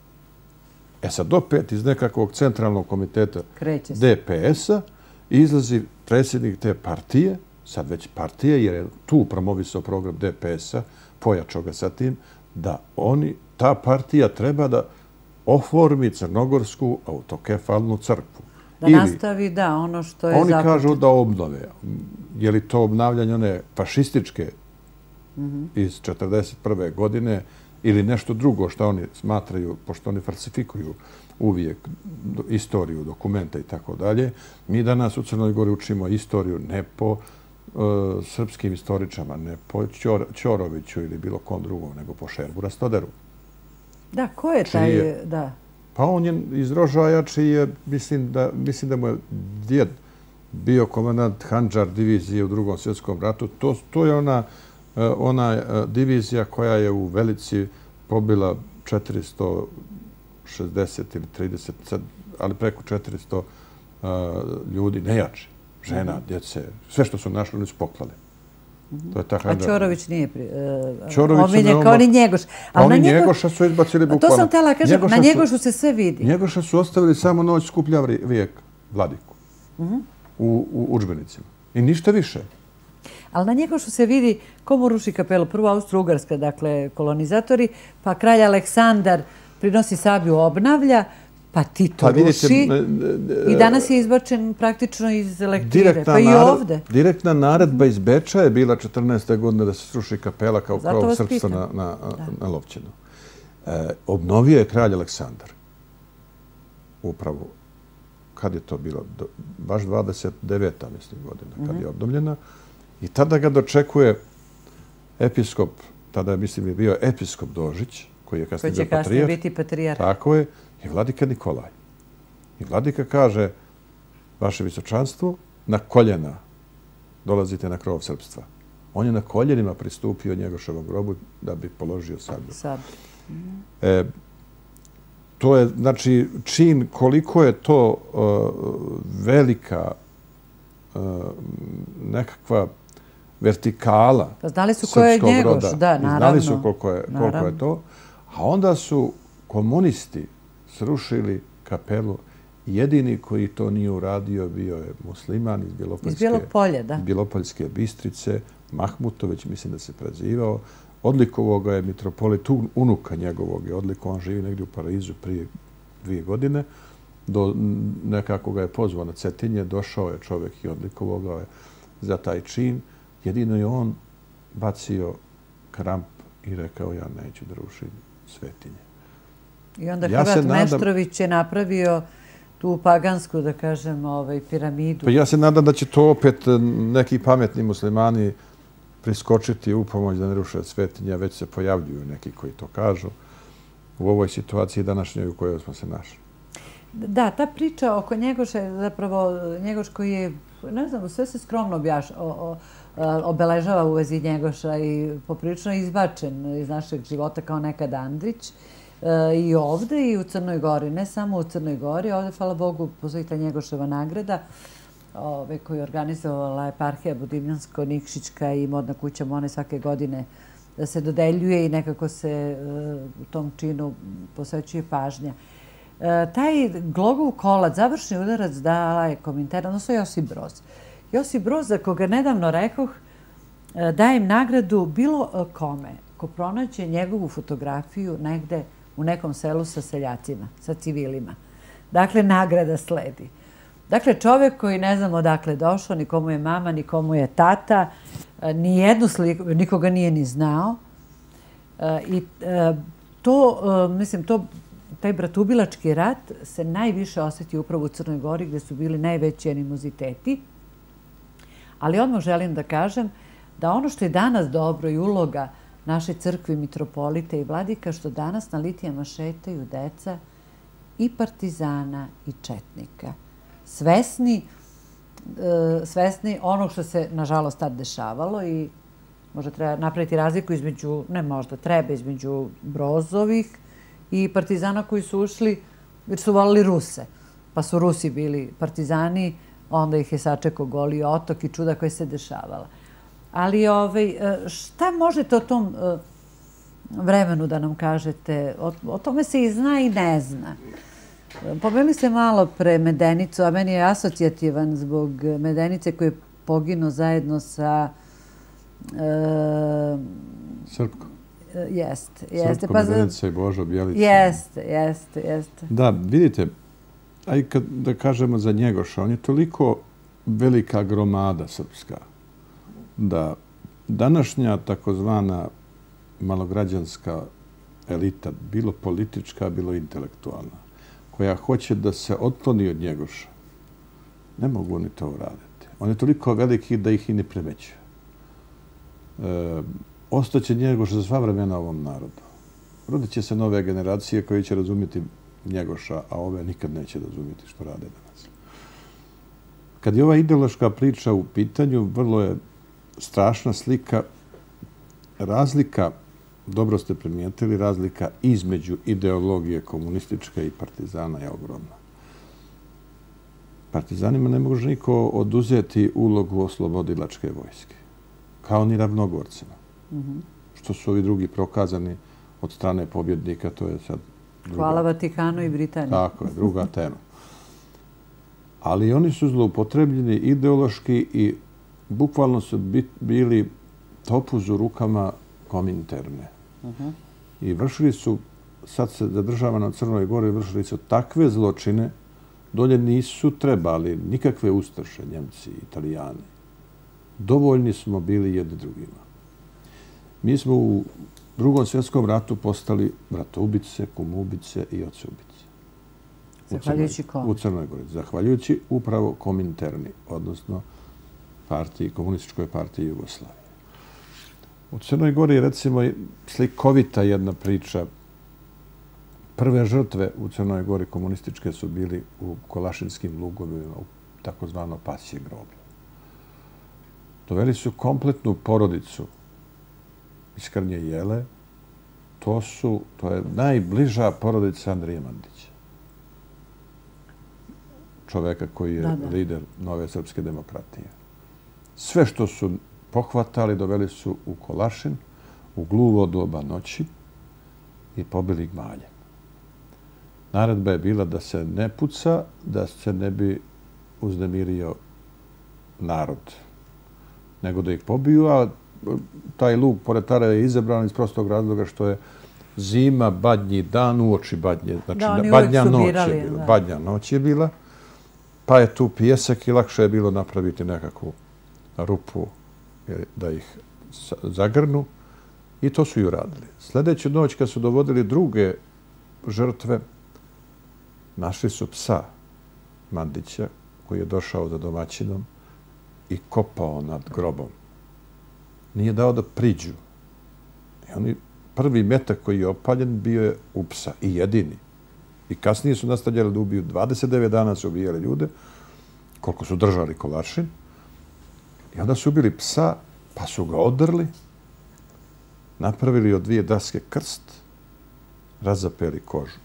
S3: E sad opet iz nekakvog centralnog komiteta D P S-a izlazi predsjednik te partije, sad već partije, jer je tu promovisao program D P S-a, pojačao ga sa tim, da oni, ta partija treba da oformi crnogorsku autokefalnu crkvu.
S1: Da nastavi, da, ono što je započeto.
S3: Oni kažu da obnove. Je li to obnavljanje one fašističke iz četrdeset prve godine ili nešto drugo što oni smatraju, pošto oni falsifikuju uvijek istoriju, dokumenta i tako dalje. Mi danas u Crnoj Gori učimo istoriju ne po srpskim istoričama, ne po Ćoroviću ili bilo kom drugom, nego po Šerbu Rastoderu.
S1: Da, ko je taj, da?
S3: Pa on je iz Rožaja, čiji je, mislim da mu je djed bio komandant Handžar divizije u Drugom svjetskom ratu. To je ona divizija koja je u Velici pobila četiristo šezdeset ili trideset, ali preko četiristo ljudi, nejači, žena, djece, sve što su našli, oni su poklali.
S1: A Ćorović nije omiljen kao ni Njegoš.
S3: Oni Njegoša su izbacili bukvalno.
S1: To sam htjela kažem, na Njegošu se sve vidi.
S3: Njegoša su ostavili samo noć skuplja vijek Vladiku u udžbenicima. I ništa više.
S1: Ali na Njegošu se vidi ko mu ruši kapelu. Prvo Austro-Ugarska, dakle, kolonizatori, pa kralj Aleksandar prinosi sabiju, obnavlja, pa Tito ruši i danas je izbačen praktično iz lektire, pa i ovde.
S3: Direktna naredba iz Beča je bila četrnaeste godine da se sruši kapela kao krov srpstva na Lovćenu. Obnovio je kralj Aleksandar. Upravo, kad je to bilo? Baš dvadeset deveta mislim, godina, kad je obnovljena. I tada ga dočekuje episkop, tada je, mislim, je bio episkop Dožić, koji je kasnije bio patrijarh.
S1: Koji će kasnije biti patrijarh.
S3: Tako je. I vladika Nikolaj. I vladika kaže, vaše visočanstvo, na koljena dolazite na krov srpstva. On je na koljenima pristupio Njegoševom grobu da bi položio sablju. To je, znači, čin koliko je to velika nekakva vertikala srpskog roda. Znali su koliko je to. A onda su komunisti srušili kapelu. Jedini koji to nije uradio bio je musliman iz Bjelopoljske Bistrice, Mahmutović, mislim da se prezivao. Odlikovao ga je mitropolit, unuka njegovog je odlikovao. On živi negdje u Parizu prije dvije godine. Nekako ga je pozvao na Cetinje, došao je čovjek i odlikovao ga je za taj čin. Jedino je on bacio kramp i rekao ja neću da rušim Svetinje.
S1: I onda Hrvat Meštrović je napravio tu pagansku, da kažem, piramidu.
S3: Ja se nadam da će to opet neki pametni muslimani priskočiti u pomoć da ne ruše Svetinje, već se pojavljuju neki koji to kažu u ovoj situaciji današnjoj u kojoj smo se našli.
S1: Da, ta priča oko Njegoša, zapravo Njegoš koji je, ne znam, sve se skromno obeležava u vezi Njegoša i poprilično izbačen iz našeg života kao nekad Andrić. I ovde i u Crnoj Gori, ne samo u Crnoj Gori. Ovde, hvala Bogu, postoji ta Njegoševa nagrada koju je organizovala eparhija Budimljansko-Nikšićka i modna kuća Mone svake godine da se dodeljuje i nekako se u tom činu posvećuje pažnja. Taj Glogov kolac, završni udarac dala je komentar, odnosno Josip Broz. Josip Broz, za koga nedavno rekoh, dajem nagradu bilo kome ko pronaće njegovu fotografiju negde u nekom selu sa seljacima, sa civilima. Dakle, nagrada sledi. Dakle, čovjek koji ne znam odakle došao, nikomu je mama, nikomu je tata, nijednu sliku, nikoga nije ni znao. I to, mislim, to taj bratubilački rat se najviše osjeti upravo u Crnoj Gori gdje su bili najveći animoziteti. Ali odmah želim da kažem da ono što je danas dobro i uloga naše crkve, mitropolite i vladika, što danas na litijama šetaju deca i partizana i četnika. Svesni, svesni onog što se, nažalost, tad dešavalo i možda treba napraviti razliku između, ne možda, treba između Brozovih i partizana koji su ušli jer su volili Ruse. Pa su Rusi bili partizani, onda ih je sačekao Goli otok i čuda koje se dešavala. Ali šta možete o tom vremenu da nam kažete? O tome se i zna i ne zna. Pomenuli ste malo pre Medenicu, a meni je asocijativan zbog Medenice koji je poginuo zajedno sa
S3: Srpkom.
S1: Jeste.
S3: Srpko, Medenica i Božo Bjelica.
S1: Jeste, jeste, jeste.
S3: Da, vidite, a i kad da kažemo za Njegoša, on je toliko velika gromada srpska da današnja takozvana malograđanska elita, bilo politička, bilo intelektualna, koja hoće da se otkloni od Njegoša, ne mogu oni to uraditi. On je toliko veliki da ih i ne primećuje. Ostaće Njegoš za sva vremena ovom narodu. Rodit će se nove generacije koje će razumjeti Njegoša, a ove nikad neće razumjeti što rade danas. Kad je ova ideološka priča u pitanju, vrlo je strašna slika, razlika dobro ste primijetili, razlika između ideologije komunističke i partizana je ogromna. Partizanima ne može niko oduzeti ulogu oslobodilačke vojske, kao ni ravnogorcima. Što su ovi drugi prokazani od strane pobjednika, to je sad druga...
S1: Hvala Vatikanu i Britaniji.
S3: Tako je, druga tema. Ali oni su zloupotrebljeni ideološki i bukvalno su bili topuz u rukama Kominterne. I vršili su, sad se zadržava na Crnoj Gori, vršili su takve zločine, dolje nisu trebali nikakve ustaše, Njemci, Italijani. Dovoljni smo bili jedni drugima. Mi smo u Drugom svjetskom ratu postali bratoubice, kumubice i ocubice.
S1: Zahvaljujući kome?
S3: U Crnoj Gori. Zahvaljujući upravo Kominterni, odnosno partiji, komunističkoj partiji Jugoslavije. U Crnoj Gori je, recimo, slikovita jedna priča. Prve žrtve u Crnoj Gori komunističke su bili u Kolašinskim lugovima, u takozvano pasje groblje. Doveli su kompletnu porodicu iz Krnje Jele. To su, to je najbliža porodica Andrije Mandića. Čoveka koji je
S1: Da, da.
S3: lider Nove srpske demokratije. Sve što su pohvatali, doveli su u Kolašin, u gluvo doba noći i pobili gmaljem. Naredba je bila da se ne puca, da se ne bi uznemirio narod, nego da ih pobiju, a taj luk pored Tara je izabran iz prostog razloga što je zima, badnji dan, uoči badnje. Znači,
S1: Da, oni
S3: badnja
S1: uvijek su
S3: noć
S1: birali,
S3: je bila.
S1: da.
S3: Badnja noć je bila, pa je tu pijesak i lakše je bilo napraviti nekakvu rupu jer- da ih s- zagrnu i to su i uradili. Sljedeću noć kad su dovodili druge žrtve, našli su psa Mandića koji je došao za domaćinom i kopao nad grobom. Nije dao da priđu. I oni, prvi metak koji je opaljen bio je u psa i jedini. I kasnije su nastavljali da ubiju. dvadeset devet dana su ubijali ljude, koliko su držali Kolašin. I onda su ubili psa, pa su ga odrli, napravili od dvije daske krst, razapeli kožu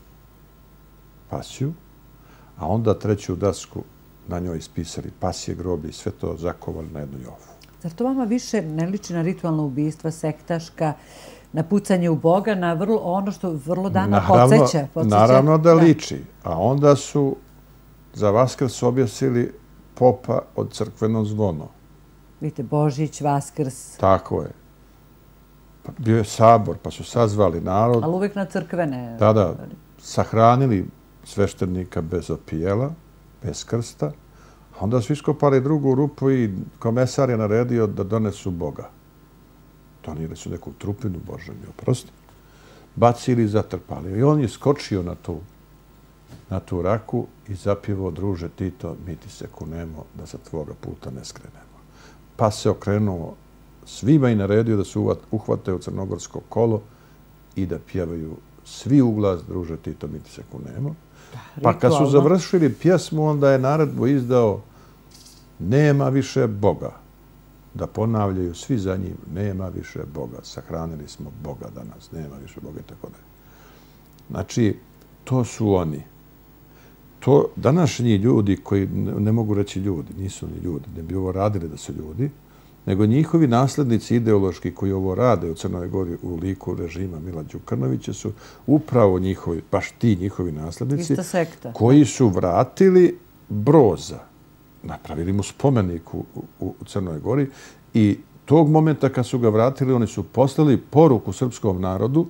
S3: pasju, a onda treću dasku na njoj ispisali pasje groblje i sve to zakovali na jednu jofu.
S1: Zar to vama više ne liči na ritualna ubistva, sektaška, na pucanje u Boga, na vrlo, ono što vrlo dana podsjeća? podsjeća?
S3: Naravno da liči. A onda su za Vaskrs objesili popa od crkveno zvono.
S1: Vidite, Božić, Vaskrs,
S3: Tako je. Pa bio je sabor, pa su sazvali narod.
S1: ali uvijek na crkvene.
S3: Tada sahranili sveštenika bez opijela, bez krsta. A onda su iskopali drugu rupu i komesar je naredio da donesu Boga. Donijeli su neku trupinu, Bože mi oprosti. Bacili i zatrpali. I on je skočio na tu, na tu raku i zapjevao: druže Tito, mi ti se kunemo da sa tvoga puta ne skrenemo. Pa se okrenuo svima i naredio da se uhvate u crnogorsko kolo i da pjevaju svi u glas: druže Tito, mi ti se kunemo. Pa kad su
S1: ritualno.
S3: završili pjesmu, onda je naredbu izdao: nema više Boga. Da ponavljaju svi za njim: nema više Boga. Sahranili smo Boga danas. Nema više Boga i tako dalje. Znači, to su oni. To današnji ljudi koji, ne, ne mogu reći ljudi, nisu ni ljudi, ne bi ovo radili da su ljudi, nego njihovi naslednici ideološki koji ovo rade u Crnoj Gori u liku režima Mila Đukanovića su upravo njihovi, baš ti njihovi naslednici,
S1: Ista sekta.
S3: koji su vratili Broza. Napravili mu spomenik u, u, u Crnoj Gori i tog momenta kad su ga vratili, oni su poslali poruku srpskom narodu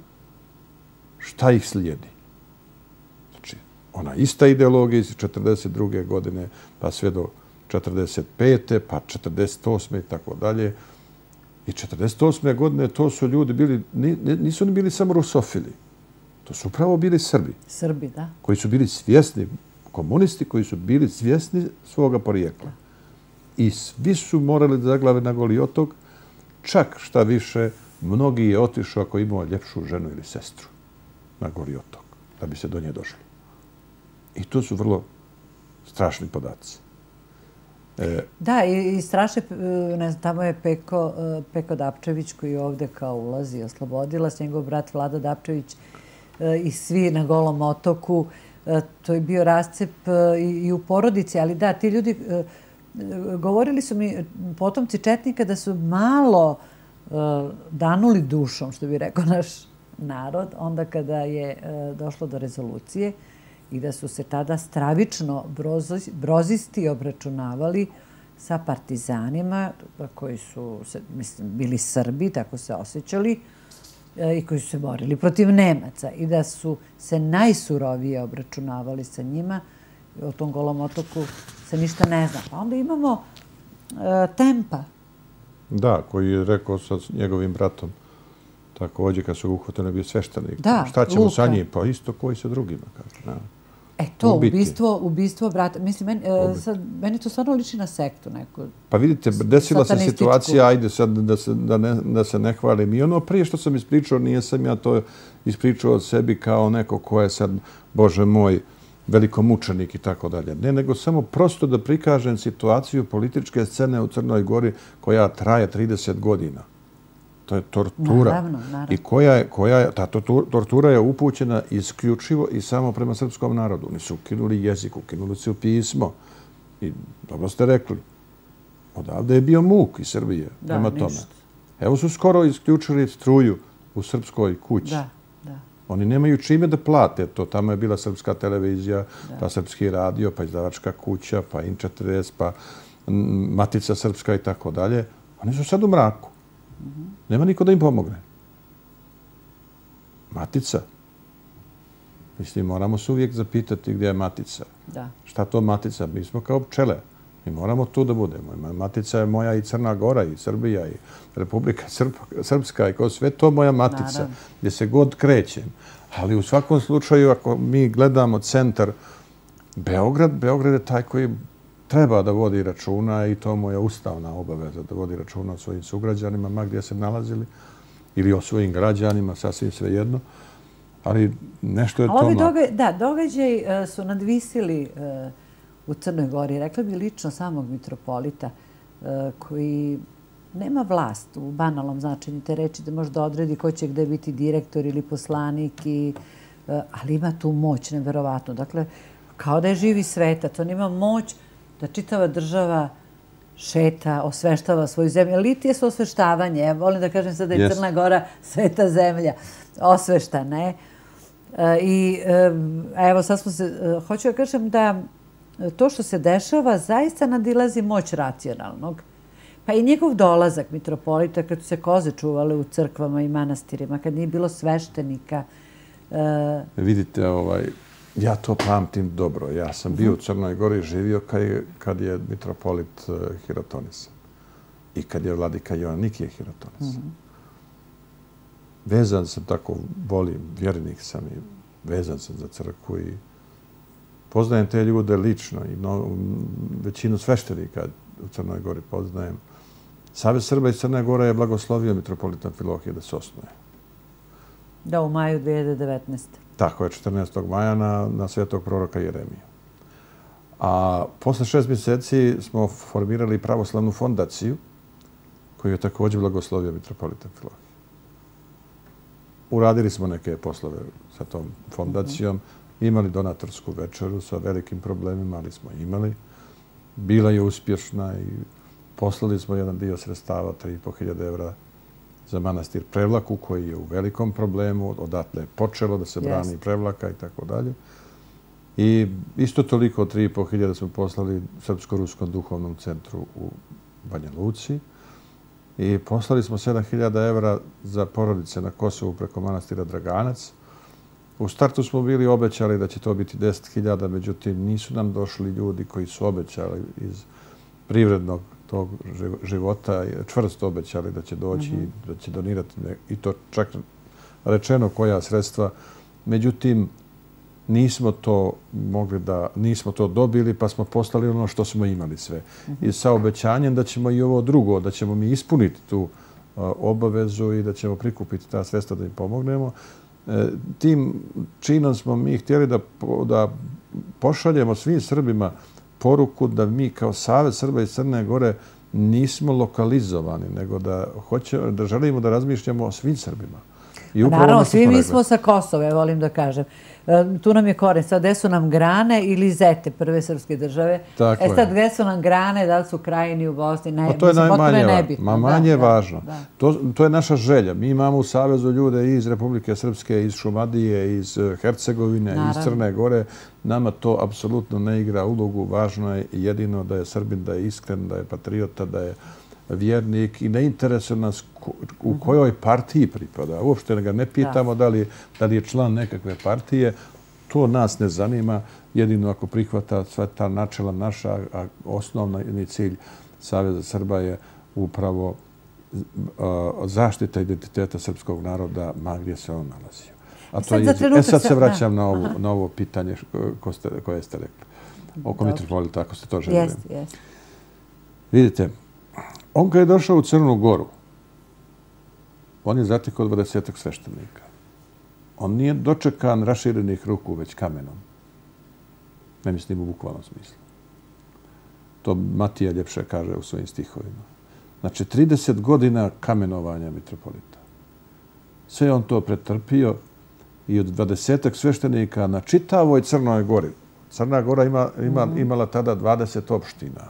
S3: šta ih slijedi. Znači, ona ista ideologija iz četrdeset druge godine pa sve do četrdeset pete pa četrdeset osme i tako dalje. I četrdeset osme godine to su ljudi bili, nisu oni bili samo rusofili. To su upravo bili Srbi.
S1: Srbi, da.
S3: Koji su bili svjesni, komunisti koji su bili svjesni svoga porijekla. I svi su morali da zaglave na Goli otok, čak šta više, mnogi je otišao ako imao ljepšu ženu ili sestru na Goli otok, da bi se do nje došli. I to su vrlo strašni podaci.
S1: Da, i straše, ne znam, tamo je Peko Dapčević koji je ovde kao ulazi, oslobodilac, njegov brat Vlada Dapčević i svi na Golom otoku. To je bio rascep i u porodici, ali da, ti ljudi, govorili su mi potomci Četnika da su malo danuli dušom, što bi rekao naš narod, onda kada je došlo do rezolucije i da su se tada stravično brozisti obračunavali sa partizanima koji su, mislim, bili Srbi, tako se osjećali, i koji su se borili protiv Nemaca i da su se najsurovije obračunavali sa njima. O tom Golom otoku se ništa ne zna. Pa onda imamo Tempa.
S3: Da, koji je rekao sa njegovim bratom, također kad su uhvatili bio sveštenik.
S1: Da,
S3: šta ćemo
S1: Luka.
S3: sa njim? Pa isto koji sa drugima. Kaže.
S1: E to, ubistvo, ubistvo brata. Mislim, meni, sad, meni to stvarno liči na sektu neku.
S3: Pa vidite, desila se situacija, ajde sad da se, da ne, da se ne hvalim. I ono prije što sam ispričao, nije sam ja to ispričao od sebi kao neko ko je sad, Bože moj, velikomučenik i tako dalje. Ne, nego samo prosto da prikažem situaciju političke scene u Crnoj Gori koja traje trideset godina. To je tortura.
S1: Naravno, naravno.
S3: I koja je, koja je, ta tortura je upućena isključivo i samo prema srpskom narodu. Oni su ukinuli jezik, ukinuli su pismo. I dobro ste rekli, odavde je bio muk iz Srbije
S1: Da,
S3: prema
S1: ništa.
S3: tome. Evo su skoro isključili struju u srpskoj kući.
S1: Da, da.
S3: Oni nemaju čime da plate to. Tamo je bila srpska televizija, pa srpski radio, pa izdavačka kuća, pa In četrdeset, pa Matica srpska i tako dalje. Oni su sad u mraku. Nema niko da im pomogne. Matica. Mislim, moramo se uvijek zapitati gdje je Matica.
S1: Da.
S3: Šta to Matica? Mi smo kao pčele. Mi moramo tu da budemo. Matica je moja i Crna Gora, i Srbija, i Republika Srpska, i kao sve to moja Matica.
S1: Naravno.
S3: Gdje se god krećem. Ali u svakom slučaju, ako mi gledamo centar Beograd, Beograd je taj koji treba da vodi računa i to mu je ustavna obaveza da vodi računa o svojim sugrađanima, ma gdje se nalazili, ili o svojim građanima, sasvim svejedno. Ali nešto je to...
S1: Ali ovi da, događaj su nadvisili u Crnoj Gori. Rekla bi lično samog mitropolita koji nema vlast u banalnom značenju te reči da može da odredi ko će gde biti direktor ili poslanik, i, ali ima tu moć neverovatno. Dakle, kao da je živi sveta. To nema moć da čitava država šeta, osveštava svoju zemlju. Litije su osveštavanje. Ja volim da kažem sad da je Crna Gora sveta zemlja. Osveštana je. I evo, sad smo se... Hoću da kažem da to što se dešava zaista nadilazi moć racionalnog. Pa i njegov dolazak mitropolita, kad su se koze čuvale u crkvama i manastirima, kad nije bilo sveštenika.
S3: Vidite, ovaj... Ja to pamtim dobro. Ja sam bio u Crnoj Gori, živio kad je mitropolit hirotonisan. I kad je vladika Joannikije hirotonisan. Vezan sam, tako volim, vjernik sam i vezan sam za crkvu i poznajem te ljude lično i većinu sveštenika u Crnoj Gori poznajem. Savez Srba iz Crne Gore je blagoslovio mitropolita Amfilohija da se osnuje.
S1: Da, u maju dve hiljade devetnaeste.
S3: Tako je, četrnaestog maja na, na svetog proroka Jeremija. A posle šest mjeseci smo formirali pravoslavnu fondaciju koju je također blagoslovio mitropolita Amfilohija. Uradili smo neke poslove sa tom fondacijom, imali donatorsku večeru sa velikim problemima, ali smo imali. Bila je uspješna i poslali smo jedan dio sredstava, tri i po hiljade evra, za manastir Prevlaku, koji je u velikom problemu. Odatle je počelo da se brani Prevlaka i tako dalje. I isto toliko, tri i po hiljade, smo poslali Srpsko-Ruskom duhovnom centru u Banja Luci. I poslali smo sedam hiljada evra za porodice na Kosovu preko manastira Draganac. U startu smo bili obećali da će to biti deset hiljada, međutim nisu nam došli ljudi koji su obećali iz privrednog tog života, čvrsto obećali da će doći i da će donirati, i to čak rečeno koja sredstva. Međutim, nismo to mogli da, nismo to dobili, pa smo poslali ono što smo imali sve. I sa obećanjem da ćemo i ovo drugo, da ćemo mi ispuniti tu obavezu i da ćemo prikupiti ta sredstva da im pomognemo. Tim činom smo mi htjeli da, da pošaljemo svim Srbima poruku da mi kao Savez Srba iz Crne Gore nismo lokalizovani, nego da, hoće, da želimo da razmišljamo o svim Srbima.
S1: I naravno, svi mi smo sa Kosova, ja volim da kažem. Tu nam je koren. Sad, gde su nam grane ili zete prve srpske države?
S3: Tako
S1: e sad, gde su nam grane, da li su Krajini u Bosni? Ne,
S3: to je
S1: mislim,
S3: najmanje
S1: nebitno.
S3: Ma manje je
S1: da,
S3: važno.
S1: Da.
S3: To, to je naša želja. Mi imamo u Savezu ljude iz Republike Srpske, iz Šumadije, iz Hercegovine, naravno, iz Crne Gore. Nama to apsolutno ne igra ulogu. Važno je jedino da je Srbin, da je iskren, da je patriota, da je vjernik i ne interesuje nas u kojoj partiji pripada. Uopšte ga ne pitamo da li, da li je član nekakve partije. To nas ne zanima. Jedino ako prihvata sva ta načela naša, a osnovni cilj Saveza Srba je upravo zaštita identiteta srpskog naroda ma gdje se on nalazio. A to je, e sad se vraćam na ovo, na ovo pitanje ko ste, koje ste rekli. Oko mitropolita, ako ste to željeli.
S1: Jeste, jeste.
S3: Vidite, on kad je došao u Crnu Goru, on je zatekao dvadesetak sveštenika. On nije dočekan raširenih ruku, već kamenom. Ne mislim u bukvalnom smislu. To Matija ljepše kaže u svojim stihovima. Znači, trideset godina kamenovanja mitropolita. Sve on to pretrpio i od dvadesetak sveštenika na čitavoj Crnoj Gori. Crna Gora ima, ima, imala tada dvadeset opština.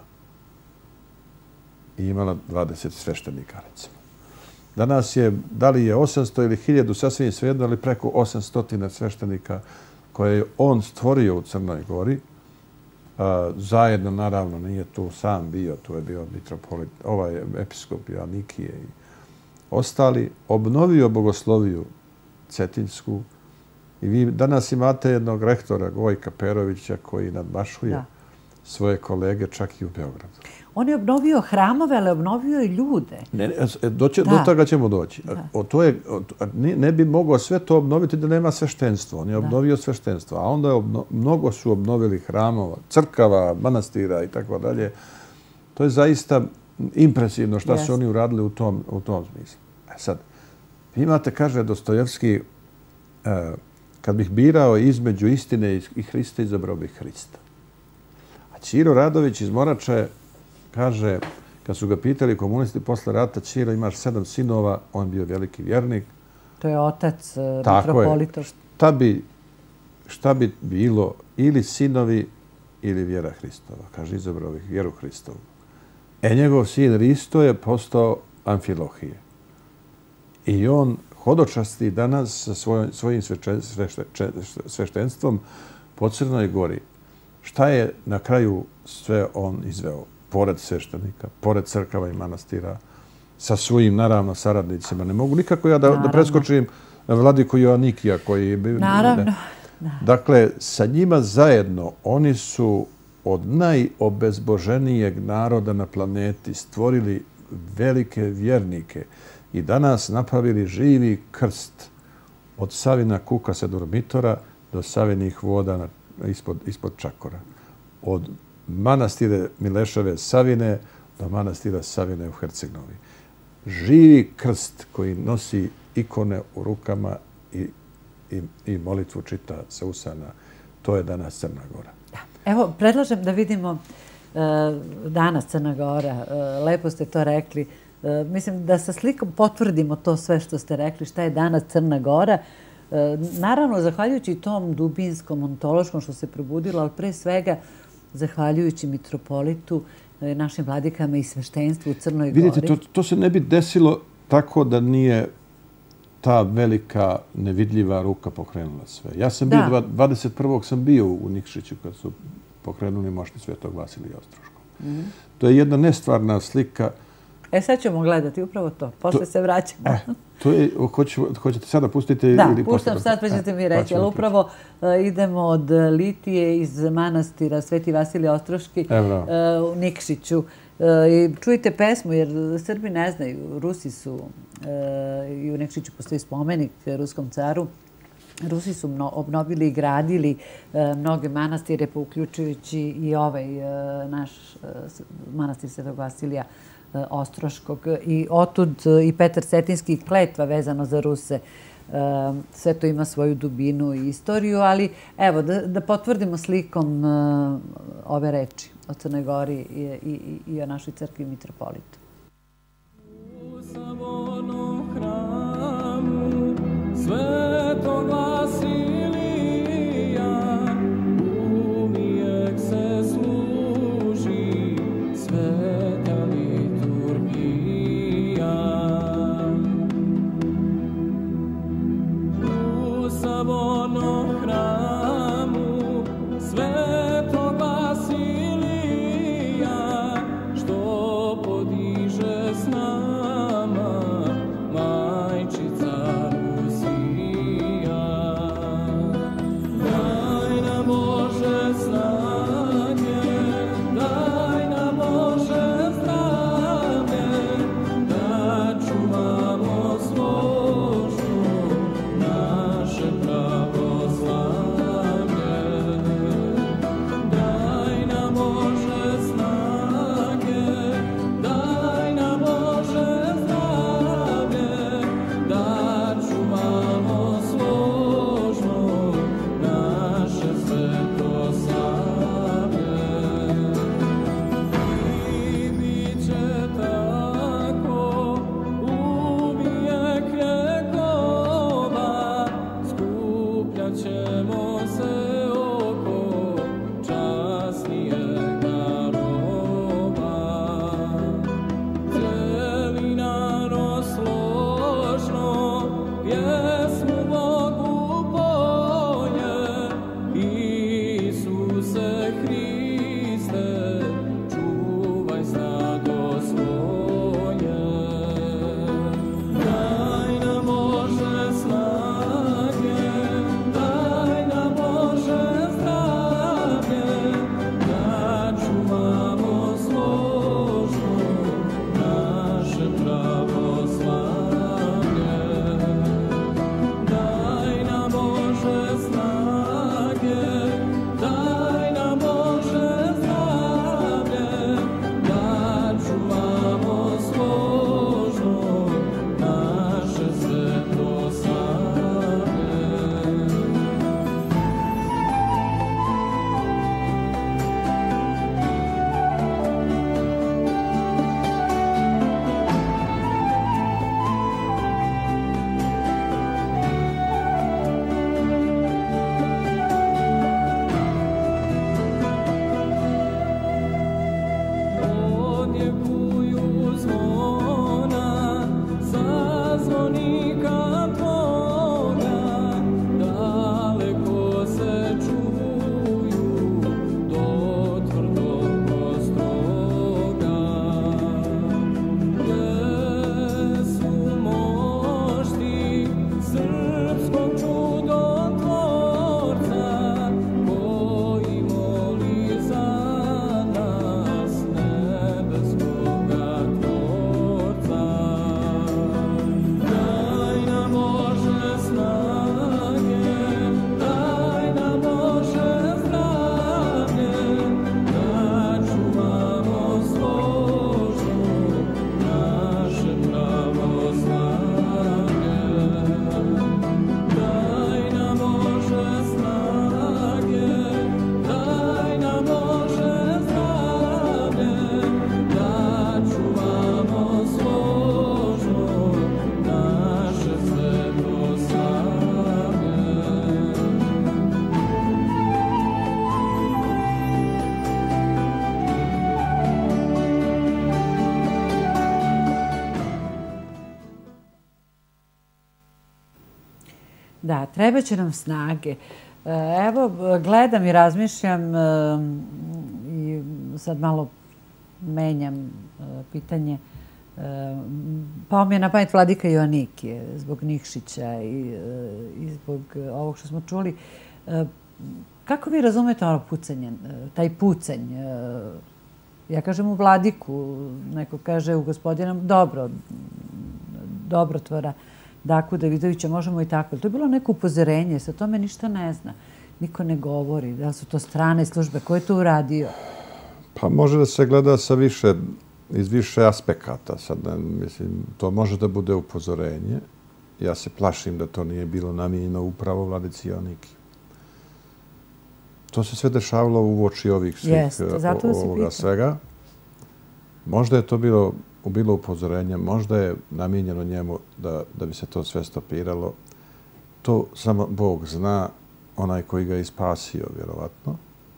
S3: I imala dvadeset sveštenika, recimo. Danas je, da li je osamsto ili hiljadu, sasvim svejedno, ali preko osamsto sveštenika koje je on stvorio u Crnoj Gori. A, zajedno, naravno, nije tu sam bio, tu je bio mitropolit, ovaj episkop Joanikije i ostali. Obnovio bogosloviju Cetinjsku i vi danas imate jednog rektora, Gojka Perovića, koji nadmašuje da. svoje kolege čak i u Beogradu.
S1: On je obnovio hramove, ali obnovio i ljude.
S3: Ne, doće, do toga ćemo doći. O, to je, o, ne, ne bi mogao sve to obnoviti da nema sveštenstvo. On je obnovio da. sveštenstvo. A onda je obno, mnogo su obnovili hramova, crkava, manastira i tako dalje. To je zaista impresivno šta yes. su oni uradili u tom, u tom smislu. E sad, vi imate, kaže Dostojevski, e, kad bih birao između istine i Hrista, izabrao bih Hrista. A Ćiro Radović iz Morače kaže, kad su ga pitali komunisti posle rata, Ćiro, imaš sedam sinova, on bio veliki vjernik.
S1: To je otac mitropolitov.
S3: Šta bi, šta bi bilo ili sinovi ili vjera Hristova? Kaže, izabrao bih vjeru Hristovu. E, njegov sin Risto je postao Amfilohije. I on hodočasti danas sa svojim, svojim sveštenstvom po Crnoj Gori. Šta je na kraju sve on izveo? Pored sveštenika, pored crkava i manastira, sa svojim, naravno, saradnicima. Ne mogu nikako ja da, da preskočim vladiku Joanikija koji...
S1: Naravno.
S3: Ne. Dakle, sa njima zajedno oni su od najobezboženijeg naroda na planeti stvorili velike vjernike i danas napravili živi krst od Savina Kukasa Durmitora do Savinih voda na, ispod, ispod Čakora. Od manastire Mileševe Savine do manastira Savine u Herceg-Novi. Živi krst koji nosi ikone u rukama i, i, i molitvu čita sa usana. To je danas Crna Gora.
S1: Da. Evo, predlažem da vidimo uh, danas Crna Gora. Uh, lepo ste to rekli. Uh, mislim da sa slikom potvrdimo to sve što ste rekli, šta je danas Crna Gora. Uh, naravno, zahvaljujući tom dubinskom, ontološkom što se probudilo, ali pre svega zahvaljujući mitropolitu, našim vladikama i sveštenstvu u Crnoj Gori.
S3: Vidite, to, to se ne bi desilo tako da nije ta velika nevidljiva ruka pokrenula sve. Ja sam bio, da. dvadeset prvog sam bio u Nikšiću kad su pokrenuli mošti Svetog Vasilija Ostroškog. Mm-hmm. To je jedna nestvarna slika.
S1: E, sad ćemo gledati upravo to. Posle to, se vraćamo.
S3: Eh, to je, hoću, hoćete sada pustiti
S1: da,
S3: ili
S1: puštam
S3: posle?
S1: sad, pa ćete mi reći. Ali upravo uh, idemo od Litije iz manastira Sveti Vasilije Ostroški uh, u Nikšiću. Uh, i čujte pesmu, jer Srbi ne znaju. Rusi su, uh, i u Nikšiću postoji spomenik ruskom caru, Rusi su mno, obnovili i gradili uh, mnoge manastire, pa uključujući i ovaj uh, naš uh, manastir Svetog Vasilija Ostroškog. I otud i Petar Cetinski kletva vezano za Ruse. Sve to ima svoju dubinu i istoriju, ali evo, da potvrdimo slikom ove reči o Crnoj Gori i o našoj crkvi mitropolitu.
S4: U sabornom hramu Svetog Vasilija uvijek se služi sveta liturgija. U sabornom hramu Svetog Vasilija što podiže s nama majčica Rusija. Daj nam Bože snage, daj nam Bože zdravlje, da čuvamo složno naše pravoslavlje. Daj nam Bože snage, daj nam Bože zdravlje, da čuvamo složno naše svetoslavlje. I bit će tako uvijek vjekova, skupljat ćemo se oko časnijega roba. Cijeli narod složno pjesmu Bogu poje, Isuse Hriste, čuvaj stado svoje. Daj nam Bože snage, daj nam Bože zdravlje, da čuvamo složno naše pravoslavlje. Daj nam Bože snage, daj nam Bože zdravlje, da čuvamo složno naše svetoslavlje. Odjekuju zvona sa zvonika tvoga, daleko se čuju do tvrdog ostroga. Gde su mošti srpskog čudotvorca, koji moli za nas nebeskoga Tvorca. Daj nam Bože snage, daj nam Bože zdravlje, da čuvamo složno naše pravoslavlje. Daj nam Bože snage, daj nam Bože zdravlje, da čuvamo složno naše svetoslavlje.
S1: Da, treba će nam snage. Evo, gledam i razmišljam i sad malo menjam pitanje. Pao mi je na pamet vladika Joanikije zbog Nikšića i zbog ovog što smo čuli. Kako vi razumete ono pucanje, taj pucanj? Ja kažem u vladiku, neko kaže u gospodina, dobro, dobrotvora Daku Davidovića, možemo i tako. To je bilo neko upozorenje, sa tome ništa ne zna. Niko ne govori. Da li su to strane službe? Ko je to uradio?
S3: Pa može da se gleda sa više, iz više aspekata. Sad, mislim, to može da bude upozorenje, ja se plašim da to nije bilo namijenjeno upravo vladici Joaniki. To se sve dešavalo u oči ovih svih
S1: Jeste, zato vas i
S3: ovoga
S1: pitam.
S3: svega. Možda je to bilo, bilo upozorenje, možda je namijenjeno njemu da, da bi se to sve stopiralo. To samo Bog zna, onaj koji ga je ispasio, vjerovatno.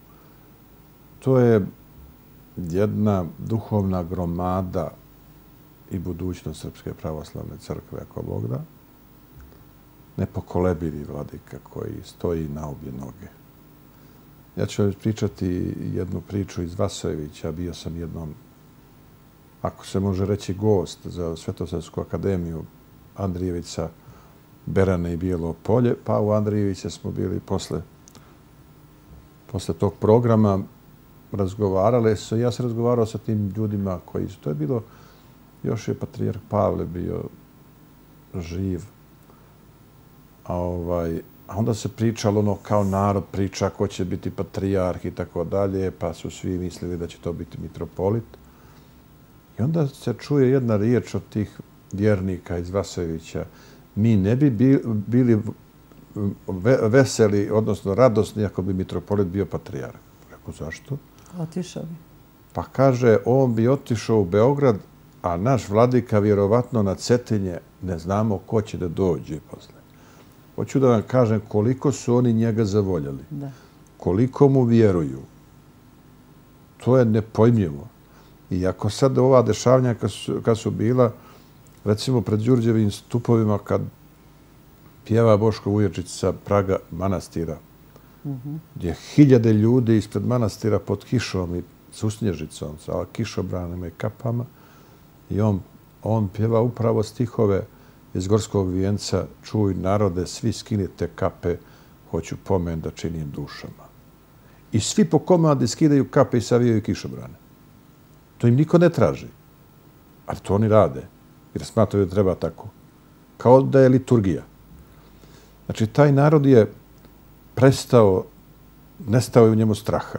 S3: To je jedna duhovna gromada i budućnost Srpske pravoslavne crkve, ako Bog da. Nepokolebivi vladika koji stoji na obje noge. Ja ću vam pričati jednu priču iz Vasojevića. Bio sam jednom, ako se može reći, gost za Svetosavsku akademiju Andrijevića, Berane i Bijelo polje, pa u Andrijevića smo bili posle, posle tog programa, razgovarali su. Ja sam razgovarao sa tim ljudima koji su, to je bilo, još je patrijarh Pavle bio živ, a ovaj, a onda se pričalo ono kao narod priča ko će biti patrijarh i tako dalje, pa su svi mislili da će to biti mitropolit. I onda se čuje jedna riječ od tih vjernika iz Vasojevića. Mi ne bi bili veseli, odnosno radosni ako bi mitropolit bio patrijarh. Rekao, zašto?
S1: Otišao bi.
S3: Pa kaže, on bi otišao u Beograd, a naš vladika vjerovatno na Cetinje ne znamo ko će da dođe posle. Hoću da vam kažem koliko su oni njega zavoljeli.
S1: Da.
S3: Koliko mu vjeruju. To je nepojmljivo. I ako sad ova dešavanja kad su, kad su bila, recimo pred Đurđevim stupovima, kad pjeva Boško Vujačić sa praga manastira,
S1: Mhm.
S3: gdje hiljade ljudi ispred manastira pod kišom i s usnježicom, sa kišobranima i kapama, i on, on pjeva upravo stihove iz Gorskog vijenca: čuj narode, svi skinite kape, hoću pomen da činim dušama. I svi po komadi skidaju kape i savijaju kišobrane. To im niko ne traži. Ali to oni rade. Jer smatraju da treba tako. Kao da je liturgija. Znači, taj narod je prestao, nestao je u njemu straha.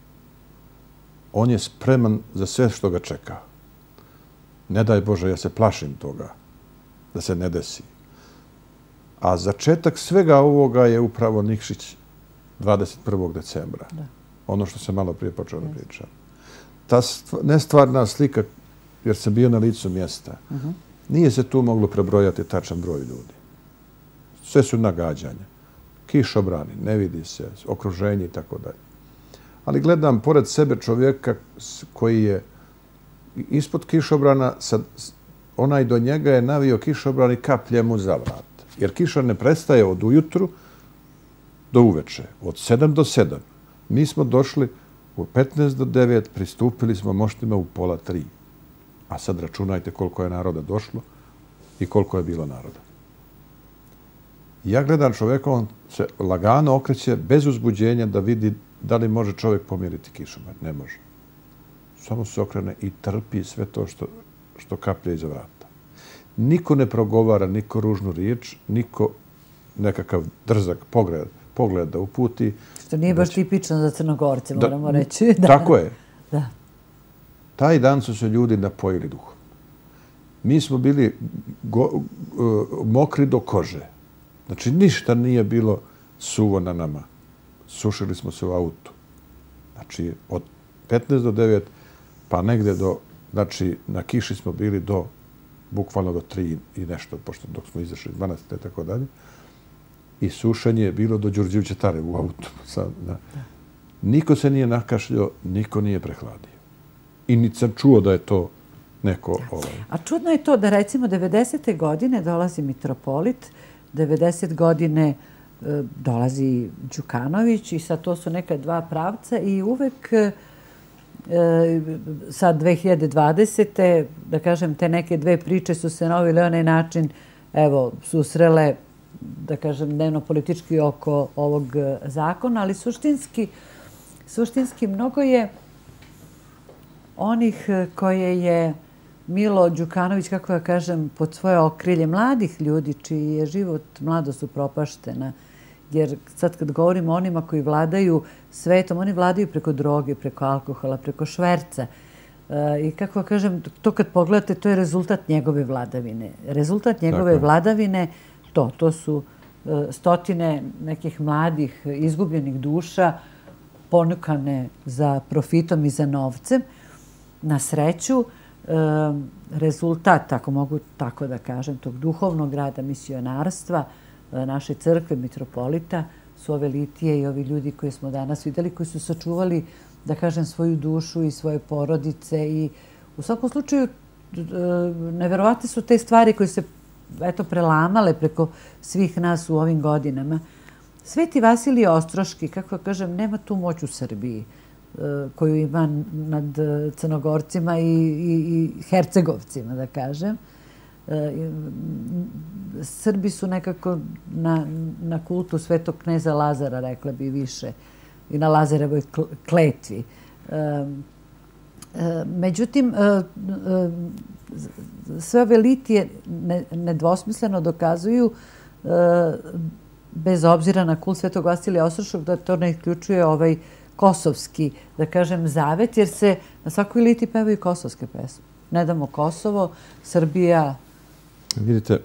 S3: On je spreman za sve što ga čeka. Ne daj Bože, ja se plašim toga da se ne desi. A začetak svega ovoga je upravo Nikšić dvadeset prvog decembra.
S1: Da.
S3: Ono što sam malo prije počeo da pričam. Ta nestvarna slika, jer sam bio na licu mjesta,
S1: Mhm.
S3: nije se tu moglo prebrojati tačan broj ljudi. Sve su nagađanja. Kišobrani, ne vidi se, okruženje i tako dalje. Ali gledam pored sebe čovjeka koji je ispod kišobrana, sad, onaj do njega je navio kišobran i kaplje mu za vrat. Jer kiša ne prestaje od ujutru do uveče, od sedam do sedam. Mi smo došli u petnaest do devet, pristupili smo moštima u pola tri. A sad računajte koliko je naroda došlo i koliko je bilo naroda. Ja gledam čovjeka, on se lagano okreće bez uzbuđenja da vidi da li može čovjek pomjeriti kišobran. Ne može. Samo se okrene i trpi sve to što, što kaplje iza vrata. Niko ne progovara, niko ružnu riječ, niko nekakav drzak pogled, pogled da uputi.
S1: Što nije baš tipično za Crnogorce, moramo reći. Da.
S3: Tako je.
S1: Da.
S3: Taj dan su se ljudi napojili duhom. Mi smo bili go, uh, mokri do kože. Znači, ništa nije bilo suvo na nama. Sušili smo se u autu. Znači, od petnaest do devet, pa negde do, znači, na kiši smo bili do, bukvalno do tri i nešto, pošto dok smo izašli iz manastira i tako dalje. I sušenje je bilo do Đurđevića Tare u autu. Sad, da. Niko se nije nakašljao, niko nije prehladio. I niti sam čuo da je to neko... Ovaj.
S1: A čudno je to da recimo devedesete godine dolazi mitropolit, devedesete godine e, dolazi Đukanović i sad to su neka dva pravca i uvek e, sad dve hiljade dvadesete da kažem, te neke dve priče su se na ovaj ili onaj način evo, susrele, da kažem, dnevno-politički oko ovog zakona, ali suštinski, suštinski mnogo je onih koje je Milo Đukanović, kako ja kažem, pod svoje okrilje mladih ljudi, čiji je život, mladost upropaštena. Jer sad kad govorimo o onima koji vladaju svetom, oni vladaju preko droge, preko alkohola, preko šverca. I kako kažem, to kad pogledate, to je rezultat njegove vladavine. Rezultat njegove vladavine, to, to su stotine nekih mladih, izgubljenih duša, ponukane za profitom i za novcem. Na sreću, rezultat, ako mogu tako da kažem, tog duhovnog rada misionarstva, naše crkve, mitropolita, su ove litije i ovi ljudi koje smo danas videli, koji su sačuvali, da kažem, svoju dušu i svoje porodice. I u svakom slučaju, neverovatne su te stvari koje se eto, prelamale preko svih nas u ovim godinama. Sveti Vasilije Ostroški, kako kažem, nema tu moć u Srbiji koju ima nad Crnogorcima i, i, i Hercegovcima, da kažem. Srbi su nekako na, na kultu svetog kneza Lazara, rekla bi više, i na Lazarevoj kletvi. Međutim, sve ove litije nedvosmisleno dokazuju, bez obzira na kult svetog Vasilija Ostroškog, da to ne isključuje ovaj kosovski, da kažem, zavet, jer se na svakoj liti pevaju kosovske pesme. Ne damo Kosovo, Srbija...
S3: Vidite,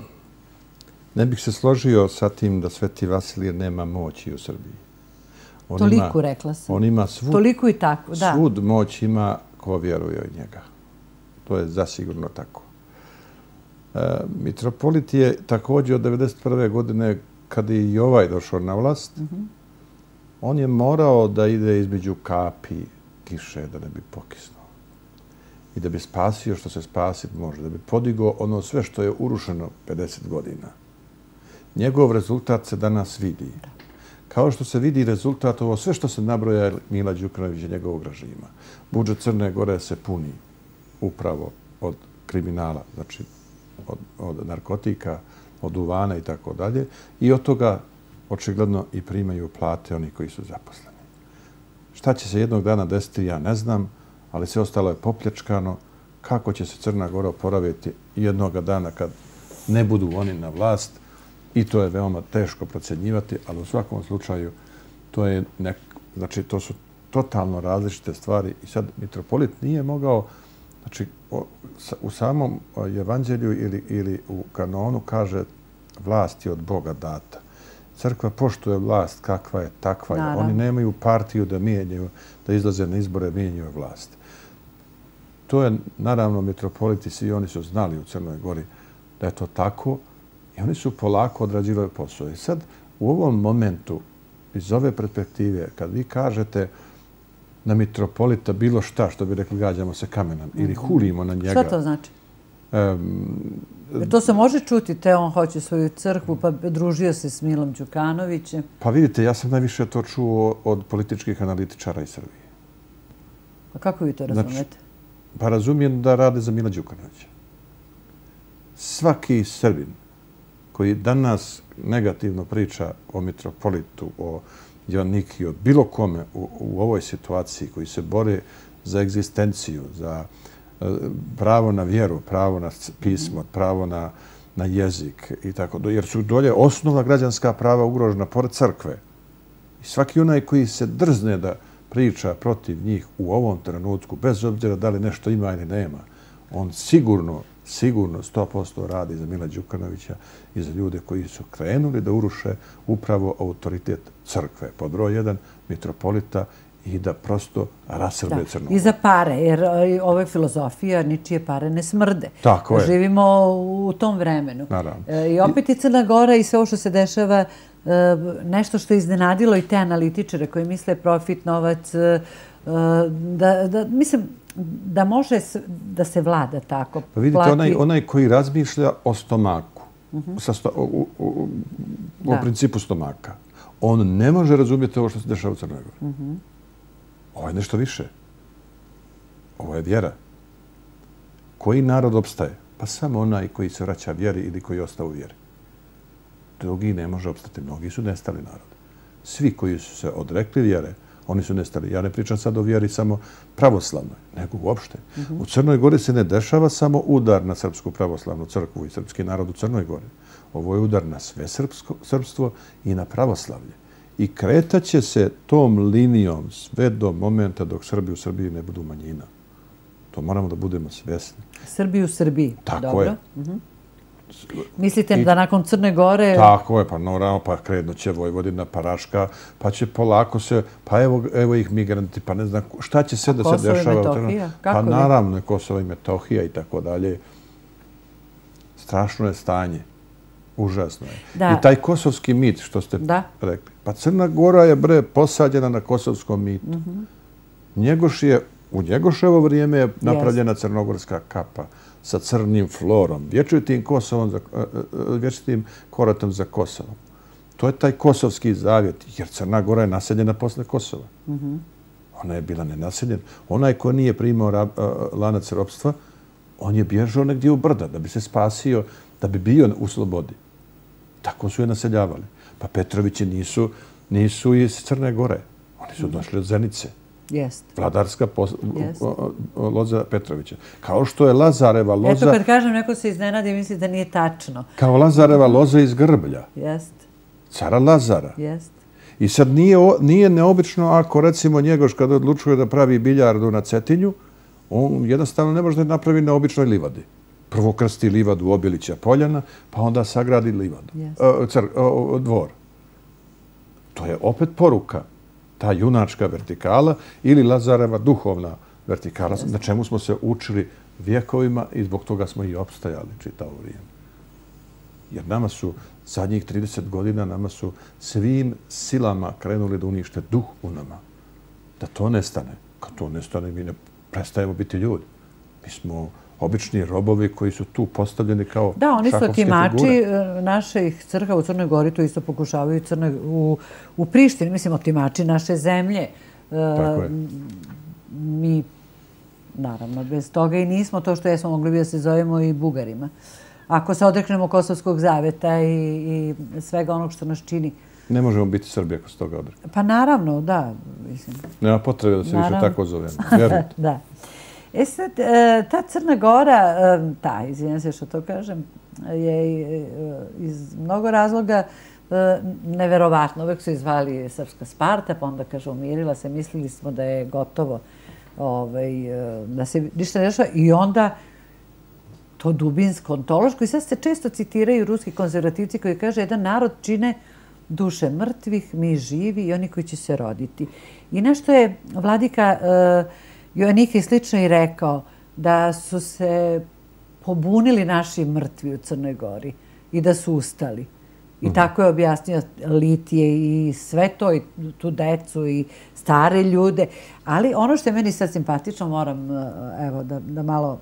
S3: ne bih se složio sa tim da Sveti Vasilije nema moći u Srbiji. On
S1: Toliko, ima, rekla sam.
S3: On ima svud,
S1: Toliko i tako, da.
S3: Svud moć ima ko vjeruje u njega. To je zasigurno tako. E, mitropolit je također od devedeset prve godine, kada je i ovaj došao na vlast, mm-hmm. on je morao da ide između kapi kiše da ne bi pokisnuo. I da bi spasio što se spasiti može, da bi podigao ono sve što je urušeno pedeset godina. Njegov rezultat se danas vidi. Kao što se vidi rezultat ovo sve što se nabroja Mila Đukanovića i njegovog režima. Budžet Crne Gore se puni upravo od kriminala, znači od, od narkotika, od duvana i tako dalje. I od toga očigledno i primaju plate oni koji su zaposleni. Šta će se jednog dana desiti, ja ne znam, ali sve ostalo je popljačkano. Kako će se Crna Gora oporaviti jednog dana kad ne budu oni na vlast, i to je veoma teško procjenjivati, ali u svakom slučaju to je nek, znači to su totalno različite stvari. I sad mitropolit nije mogao, znači u samom evanđelju ili, ili u kanonu kaže vlast je od Boga data. Crkva poštuje vlast kakva je, takva je. Naravno. Oni nemaju partiju da mijenjaju, da izlaze na izbore, mijenjaju vlast. To je, naravno, mitropoliti, svi oni su znali u Crnoj Gori da je to tako i oni su polako odrađivali posao. I sad, u ovom momentu, iz ove perspektive, kad vi kažete na mitropolita bilo šta, što bi rekli, gađamo se kamenom ili hulimo na njega.
S1: Šta to znači? Um, Jer to se može čuti, te on hoće svoju crkvu, pa družio se s Milom Đukanovićem.
S3: Pa vidite, ja sam najviše to čuo od političkih analitičara iz Srbije.
S1: A kako vi to razumete?
S3: Znači, pa razumijem da rade za Mila Đukanovića. Svaki Srbin koji danas negativno priča o mitropolitu, o Joanniki, o bilo kome u, u ovoj situaciji, koji se bore za egzistenciju, za pravo na vjeru, pravo na pismo, pravo na, na jezik i tako. Jer su dolje osnovna građanska prava ugrožena pored crkve. I svaki onaj koji se drzne da priča protiv njih u ovom trenutku, bez obzira da li nešto ima ili nema, on sigurno, sigurno sto posto radi za Mila Đukanovića i za ljude koji su krenuli da uruše upravo autoritet crkve. Pod broj jedan, mitropolita, i da prosto rasrbe Crnu Goru.
S1: I za pare, jer ovo je filozofija, ničije pare ne smrde.
S3: Tako je.
S1: Živimo u tom vremenu.
S3: Naravno.
S1: I opet je Crna Gora i sve ovo što se dešava nešto što je iznenadilo i te analitičare koji misle profit, novac, da, da, mislim, da može da se vlada tako.
S3: Pa vidite, plati... onaj, onaj koji razmišlja o stomaku, uh-huh. sa sto, u, u, u, u principu stomaka, on ne može razumjeti ovo što se dešava u Crnoj Gori. Uh-huh. Ovo je nešto više. Ovo je vjera. Koji narod opstaje? Pa samo onaj koji se vraća vjeri ili koji ostaje u vjeri. Drugi ne može opstati. Mnogi su nestali narod. Svi koji su se odrekli vjere, oni su nestali. Ja ne pričam sad o vjeri samo pravoslavnoj, nego uopšte. Uh-huh. U Crnoj Gori se ne dešava samo udar na Srpsku pravoslavnu crkvu i srpski narod u Crnoj Gori. Ovo je udar na sve srpsko, srpstvo i na pravoslavlje. I kretaće se tom linijom sve do momenta dok Srbi u Srbiji ne budu manjina. To moramo da budemo svjesni.
S1: Srbi u Srbiji.
S3: Tako
S1: Dobro.
S3: je.
S1: Mhm. Mislite da nakon Crne Gore...
S3: Tako je, pa normalno, pa krenut će Vojvodina, pa Raška, pa će polako se, pa evo, evo ih migranti, pa ne znam, šta će sve da se
S1: Kosovo i
S3: dešava.
S1: Metohija?
S3: Pa
S1: Kako je?
S3: naravno je Kosovo i Metohija i tako dalje. Strašno je stanje. Užasno je.
S1: Da.
S3: I taj kosovski mit, što ste
S1: Da.
S3: rekli. Pa Crna Gora je, bre, posađena na kosovskom mitu. Njegoš je, u Njegoševo vrijeme je napravljena crnogorska kapa sa crnim florom, vječitim Kosovom, za- e, e, vječitim koratom za Kosovom. To je taj kosovski zavjet, jer Crna Gora je naseljena posle Kosova. Ona je bila nenaseljena. Onaj ko nije primao rab- a, lanac ropstva, on je bježao negdje u brda da bi se spasio, da bi bio u slobodi. Tako su je naseljavali. Pa Petrovići nisu, nisu iz Crne Gore. Oni su došli od Zenice.
S1: Jest.
S3: Vladarska pos-
S1: Jest.
S3: o- o- loza Petrovića. Kao što je Lazareva
S1: Eto,
S3: loza,
S1: kad kažem, neko se iznenadi i misli da nije tačno.
S3: kao Lazareva loza iz Grblja,
S1: Jest,
S3: cara Lazara.
S1: jest.
S3: I sad nije, o- nije neobično ako recimo Njegoš kada odlučuje da pravi biljardu na Cetinju, on jednostavno ne može da napravi na običnoj livadi. Prvo krsti livadu Obilića Poljana, pa onda sagradi livadu,
S1: Yes.
S3: e, car, o, o, dvor. To je opet poruka, ta junačka vertikala ili Lazareva duhovna vertikala, na čemu smo se učili vjekovima i zbog toga smo i opstajali čitavo vrijeme. Jer nama su zadnjih trideset godina, nama su svim silama krenuli da unište duh u nama. Da to nestane. Kad to nestane, mi ne prestajemo biti ljudi. Mi smo obični robovi koji su tu postavljeni kao
S1: Da, oni su
S3: šahovske
S1: otimači
S3: figure.
S1: e, naših crkva u Crnoj Gori, to isto pokušavaju Crne, u, u Prištini, mislim, otimači naše zemlje. E,
S3: Tako je.
S1: Mi, naravno, bez toga i nismo to što jesmo, mogli bi da se zovemo i Bugarima. Ako se odreknemo Kosovskog zaveta i, i svega onog što nas čini.
S3: Ne možemo biti Srbi ako se toga odreknemo.
S1: Pa naravno, da, mislim.
S3: Nema potrebe da se više
S1: Naravno.
S3: tako zovemo. Vjerujte.
S1: Da. E sad, e, ta Crna Gora, e, ta, izvijem se što to kažem, je e, iz mnogo razloga e, neverovatno. Uvek su izvali Srpska Sparta, pa onda kaže umirila se, mislili smo da je gotovo, ovaj, e, da se ništa ne dešava i onda to dubinsko, ontološko. I sad se često citiraju ruski konzervativci koji kaže jedan narod čine duše mrtvih, mi živi i oni koji će se roditi. I nešto je vladika e, Joannika slično i rekao da su se pobunili naši mrtvi u Crnoj Gori i da su ustali. I tako je objasnio Litije i sve to, i tu decu i stare ljude. Ali ono što je meni sad simpatično, moram e, evo, da, da malo...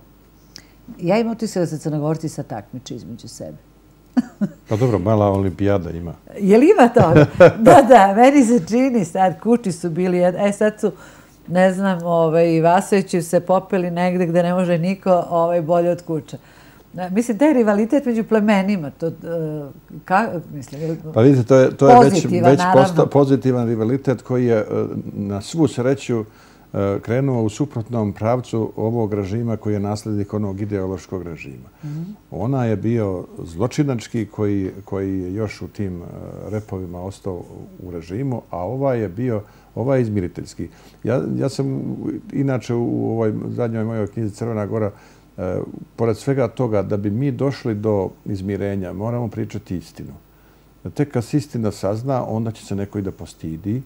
S1: Ja imam utisak da se Crnogorci sad takmiče između sebe.
S3: Pa dobro, mala olimpijada ima.
S1: Je li ima toga? Da, da, meni se čini sad, kući su bili, jed- e sad su, ne znam, ovaj, Vasovići se popeli negde gde ne može niko ovaj, bolje od kuća. Ne, mislim, taj rivalitet među plemenima, to, e, ka, mislim, je
S3: Pa vidite, to je, to je već,
S1: pozitivan,
S3: već
S1: naravno.
S3: posta, pozitivan rivalitet koji je e, na svu sreću e, krenuo u suprotnom pravcu ovog režima koji je nasljednik onog ideološkog režima. Ona je bio zločinački koji, koji je još u tim e, repovima ostao u režimu, a ovaj je bio ovaj je izmiriteljski. Ja, ja sam inače u ovoj zadnjoj mojoj knjizi Crvena Gora, e, pored svega toga, da bi mi došli do izmirenja, moramo pričati istinu. Tek kad se istina sazna, onda će se neko i da postidi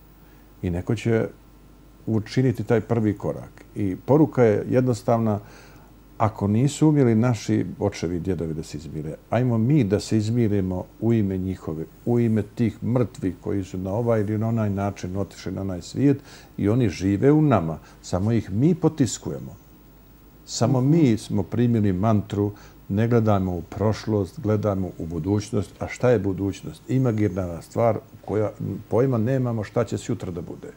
S3: i neko će učiniti taj prvi korak. I poruka je jednostavna, ako nisu umjeli naši očevi i djedovi da se izmire, ajmo mi da se izmirimo u ime njihove, u ime tih mrtvih koji su na ovaj ili na onaj način otišli na onaj svijet i oni žive u nama. Samo ih mi potiskujemo. Samo mi smo primili mantru, ne gledamo u prošlost, gledamo u budućnost. A šta je budućnost? Imaginarna stvar koja pojma nemamo šta će sutra da bude.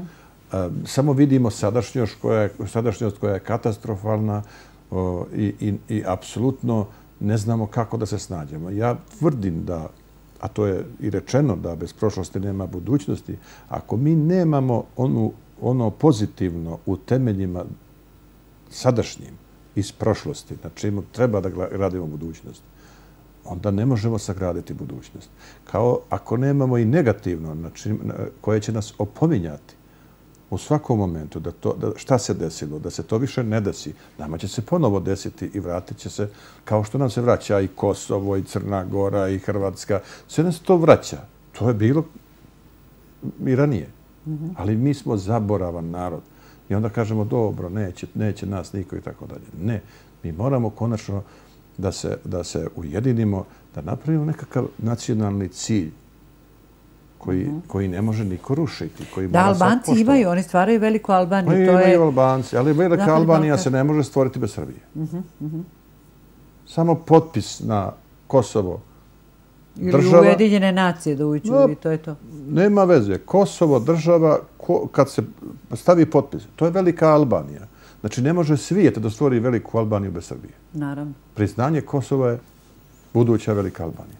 S3: Samo vidimo sadašnjost koja je, sadašnjost koja je katastrofalna o, i, i, i apsolutno ne znamo kako da se snađemo. Ja tvrdim da, a to je i rečeno da bez prošlosti nema budućnosti, ako mi nemamo onu, ono pozitivno u temeljima sadašnjim iz prošlosti, na čemu treba da gradimo budućnost, onda ne možemo sagraditi budućnost. Kao ako nemamo i negativno na čim, na, koje će nas opominjati, u svakom momentu da to, da šta se desilo, da se to više ne desi, nama će se ponovo desiti i vratit će se, kao što nam se vraća i Kosovo, i Crna Gora, i Hrvatska. Sve nam se to vraća. To je bilo i ranije. Ali mi smo zaboravan narod. I onda kažemo, dobro, neće, neće nas niko i tako dalje. Ne, mi moramo konačno da se, da se ujedinimo, da napravimo nekakav nacionalni cilj koji, koji ne može niko rušiti. Koji
S1: Da,
S3: mora sad
S1: Albanci
S3: poštovati.
S1: imaju, oni stvaraju veliku Albaniju.
S3: Pa
S1: To
S3: imaju
S1: je
S3: Albanci, ali velika
S1: Zapadni
S3: Albanija
S1: Balkan.
S3: se ne može stvoriti bez Srbije. Samo potpis na Kosovo
S1: ili
S3: država,
S1: Ujedinjene nacije da uđu
S3: No,
S1: i to je to.
S3: nema veze. Kosovo država, ko, kad se stavi potpis, to je velika Albanija. Znači, ne može svijet da stvori veliku Albaniju bez Srbije.
S1: Naravno.
S3: Priznanje Kosova je buduća velika Albanija.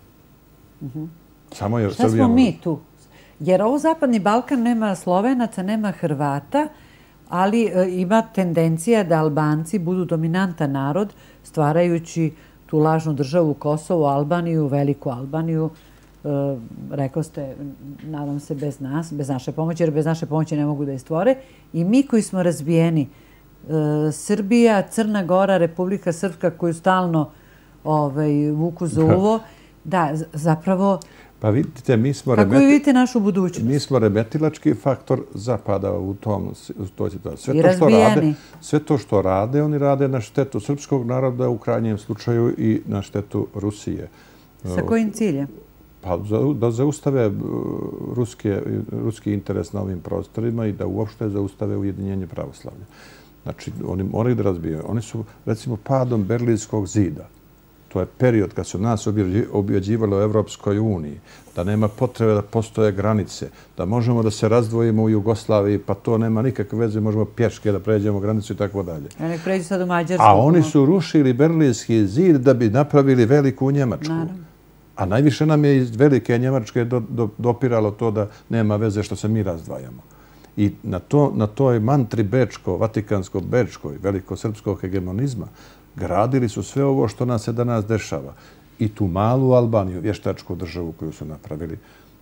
S3: Samo je
S1: Šta
S3: Srbija
S1: smo
S3: može.
S1: mi tu? Jer ovo Zapadni Balkan nema Slovenaca, nema Hrvata, ali e, ima tendencija da Albanci budu dominantan narod, stvarajući tu lažnu državu Kosovo, Albaniju, veliku Albaniju. E, rekao ste, nadam se, bez nas, bez naše pomoći, jer bez naše pomoći ne mogu da je stvore. I mi koji smo razbijeni, e, Srbija, Crna Gora, Republika Srpska, koju stalno ovaj, vuku za uvo, da, z- zapravo,
S3: Pa vidite, mi smo,
S1: kako vi
S3: remeti,
S1: vidite našu budućnost?
S3: mi smo remetilački faktor Zapada u tom u toj situaciji. Sve
S1: I
S3: to što rade,
S1: razbijeni.
S3: sve to što rade, oni rade na štetu srpskog naroda, u krajnjem slučaju i na štetu Rusije.
S1: Sa kojim ciljem?
S3: Pa za- da zaustave uh, ruske, ruski interes na ovim prostorima i da uopšte zaustave ujedinjenje pravoslavlja. Znači, oni moraju da razbijaju. Oni su, recimo, padom Berlinskog zida. To je period kad su nas objeđi- objeđivali u Evropskoj uniji, da nema potrebe da postoje granice, da možemo da se razdvojimo u Jugoslaviji, pa to nema nikakve veze, možemo pješke da pređemo granicu i tako dalje.
S1: Ja nek pređu sad u Mađarsku.
S3: A oni su rušili Berlinski zid da bi napravili veliku Njemačku.
S1: Naravno.
S3: A najviše nam je iz velike Njemačke do, do, dopiralo to da nema veze što se mi razdvajamo. I na, to, na toj mantri bečko, vatikansko-bečkoj, velikosrpskog hegemonizma, gradili su sve ovo što nas se danas dešava. I tu malu Albaniju, vještačku državu koju su napravili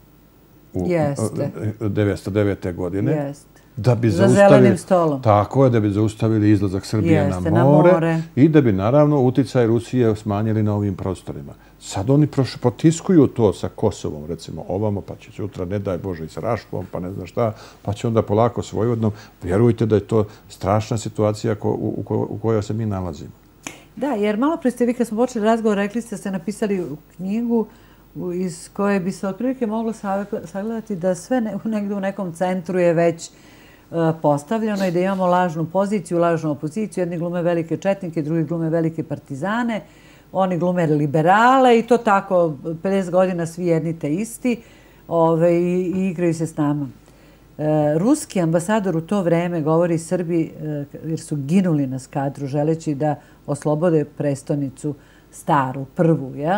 S3: u
S1: Jeste.
S3: devetsto devete. godine.
S1: Jest.
S3: Da bi
S1: Za
S3: zaustavili,
S1: zelenim stolom.
S3: Tako je, da bi zaustavili izlazak Srbije
S1: Jeste,
S3: na
S1: na
S3: more,
S1: more.
S3: i da bi naravno uticaj Rusije smanjili na ovim prostorima. Sad oni proš, potiskuju to sa Kosovom, recimo ovamo, pa će sutra, ne daj Bože, i sa Raškom, pa ne znam šta, pa će onda polako s Vojvodnom. Vjerujte da je to strašna situacija ko, u, u, u kojoj se mi nalazimo.
S1: Da, jer malo pre ste vi kad smo počeli razgovor, rekli ste ste napisali u knjigu u- iz koje bi se otprilike moglo save- sagledati da sve ne, negde u nekom centru je već e, postavljeno i da imamo lažnu poziciju, lažnu opoziciju. Jedni glume velike četnike, drugi glume velike partizane, oni glume liberale i to tako pedeset godina svi jedni te isti ove, i, i igraju se s nama. E, ruski ambasador u to vreme govori Srbi, e, jer su ginuli na Skadru želeći da oslobode prestonicu staru, prvu, jel?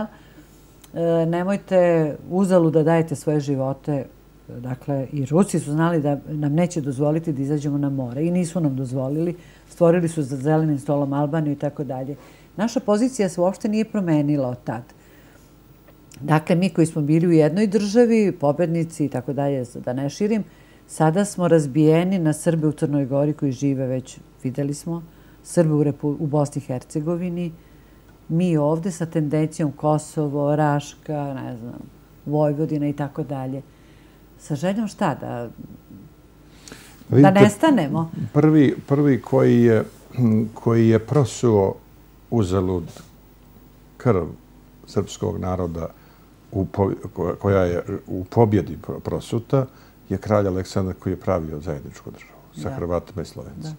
S1: E, nemojte uzalu da dajete svoje živote. Dakle, i Rusi su znali da nam neće dozvoliti da izađemo na more i nisu nam dozvolili. Stvorili su za zelenim stolom Albaniju i tako dalje. Naša pozicija se uopšte nije promenila od tad. Dakle, mi koji smo bili u jednoj državi, pobednici i tako dalje, da ne širim, sada smo razbijeni na Srbe u Crnoj Gori koji žive već, videli smo, Srbe u, Repu, u Bosni i Hercegovini, mi ovde sa tendencijom Kosovo, Raška, ne znam, Vojvodina i tako dalje. Sa željom šta? Da, da
S3: Vidite,
S1: nestanemo?
S3: Prvi, prvi koji je, koji je prosuo uzalud krv srpskog naroda u, po- koja je u pobjedi pro- prosuta je kralj Aleksandar koji je pravio zajedničku državu sa
S1: Da.
S3: Hrvatima i Slovencima.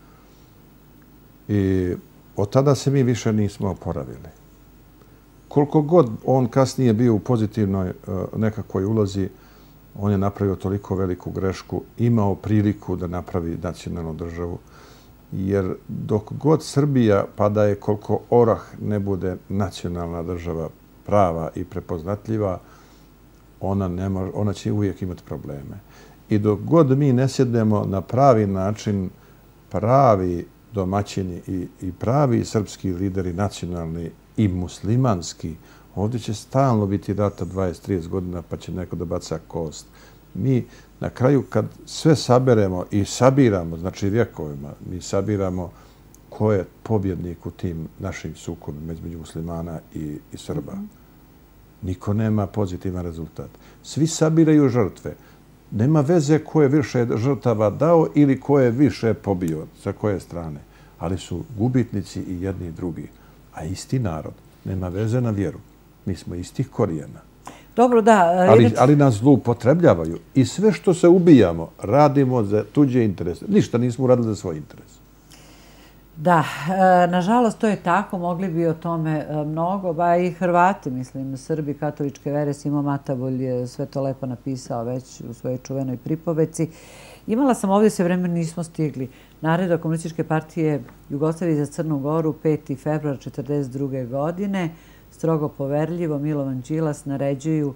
S3: I od tada se mi više nismo oporavili. Koliko god on kasnije bio u pozitivnoj uh, nekakvoj ulozi, on je napravio toliko veliku grešku, imao priliku da napravi nacionalnu državu, jer dok god Srbija, pa da je koliko orah ne bude nacionalna država prava i prepoznatljiva, ona, ne može, ona će uvijek imati probleme. I dok god mi ne sjednemo na pravi način, pravi domaćini i, i pravi srpski lideri, nacionalni i muslimanski, ovdje će stalno biti rata dvadeset do trideset godina, pa će neko da baca kost. Mi Na kraju, kad sve saberemo i sabiramo, znači vjekovima, mi sabiramo ko je pobjednik u tim našim sukobima između muslimana i, i Srba. Niko nema pozitivan rezultat. Svi sabiraju žrtve. Nema veze ko je više žrtava dao ili ko je više pobio, sa koje strane. Ali su gubitnici i jedni i drugi. A isti narod. Nema veze na vjeru. Mi smo istih korijena.
S1: Dobro, da.
S3: Ali, ali nas zloupotrebljavaju. I sve što se ubijamo, radimo za tuđe interese. Ništa nismo uradili za svoj interes.
S1: Da, nažalost, to je tako. Mogli bi o tome mnogo. Ba i Hrvati, mislim, Srbi, katoličke vere, Simo Matabulj je sve to lepo napisao već u svojoj čuvenoj pripoveci. Imala sam ovdje, sve vreme nismo stigli, naredba Komunističke partije Jugoslavije za Crnu Goru, peti februar četrdeset druge. godine, strogo poverljivo, Milovan Đilas naređuju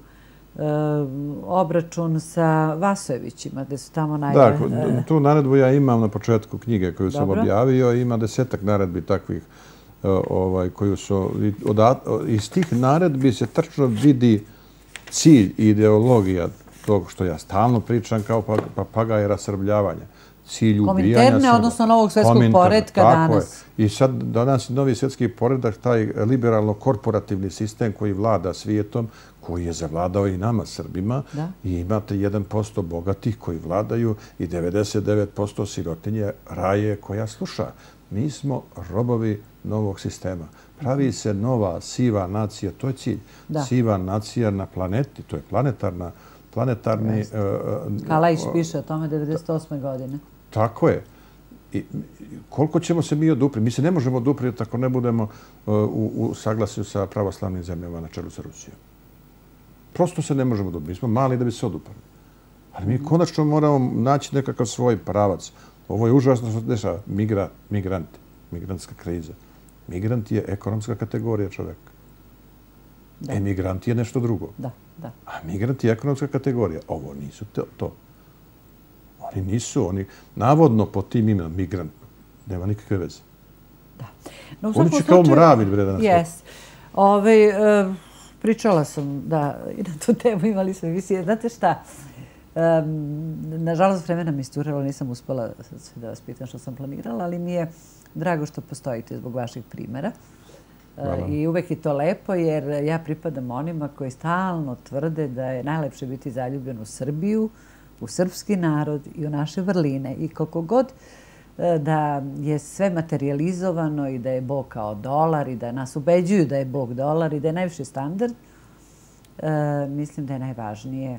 S1: obračun sa Vasojevićima, gde su tamo naj...
S3: Da, tu naredbu ja imam na početku knjige koju sam objavio. Ima desetak naredbi takvih koju su... Iz tih naredbi se tačno vidi cilj i ideologija tog što ja stalno pričam kao papagaj rasrbljavanja. Cilj ubijanja
S1: Kominterne, odnosno novog svjetskog poretka danas.
S3: I sad danas novi svjetski poredak, taj liberalno-korporativni sistem koji vlada svijetom, koji je zavladao i nama, Srbima, i imate jedan posto bogatih koji vladaju i devedeset devet posto sirotinje raje koja sluša. Mi smo robovi novog sistema. Pravi se nova siva nacija, to je cilj. Siva nacija na planeti, to je planetarna planetarni...
S1: Kalajić piše o tome devedeset osme. godine.
S3: Tako je. I koliko ćemo se mi oduprijeti? Mi se ne možemo oduprijeti ako ne budemo u saglasju sa pravoslavnim zemljama na čelu sa Rusijom. Prosto se ne možemo oduprijeti. Mi smo mali da bi se oduprali. Ali mi konačno moramo naći nekakav svoj pravac. Ovo je užasno što se dešava. Migranti. Migrantska kriza. Migrant je ekonomska kategorija čoveka. Emigrant je nešto drugo.
S1: Da, da.
S3: A migrant je ekonomska kategorija. Ovo nisu to. Oni nisu, oni navodno po tim imenom migrant. Nema nikakve veze.
S1: Da.
S3: Oni će kao mravi, bre, da nas...
S1: Jes. Pričala sam, da, i na tu temu imali smo emisije. Znate šta? Nažalost, vremena mi isturilo, nisam uspela da vas pitam što sam planirala, ali mi je drago što postojite zbog vaših primjera. I uvek je to lepo, jer ja pripadam onima koji stalno tvrde da je najlepše biti zaljubljen u Srbiju, u srpski narod i u naše vrline. I koliko god da je sve materializovano i da je Bog kao dolar i da nas ubeđuju da je Bog dolar i da je najviši standard, mislim da je najvažnije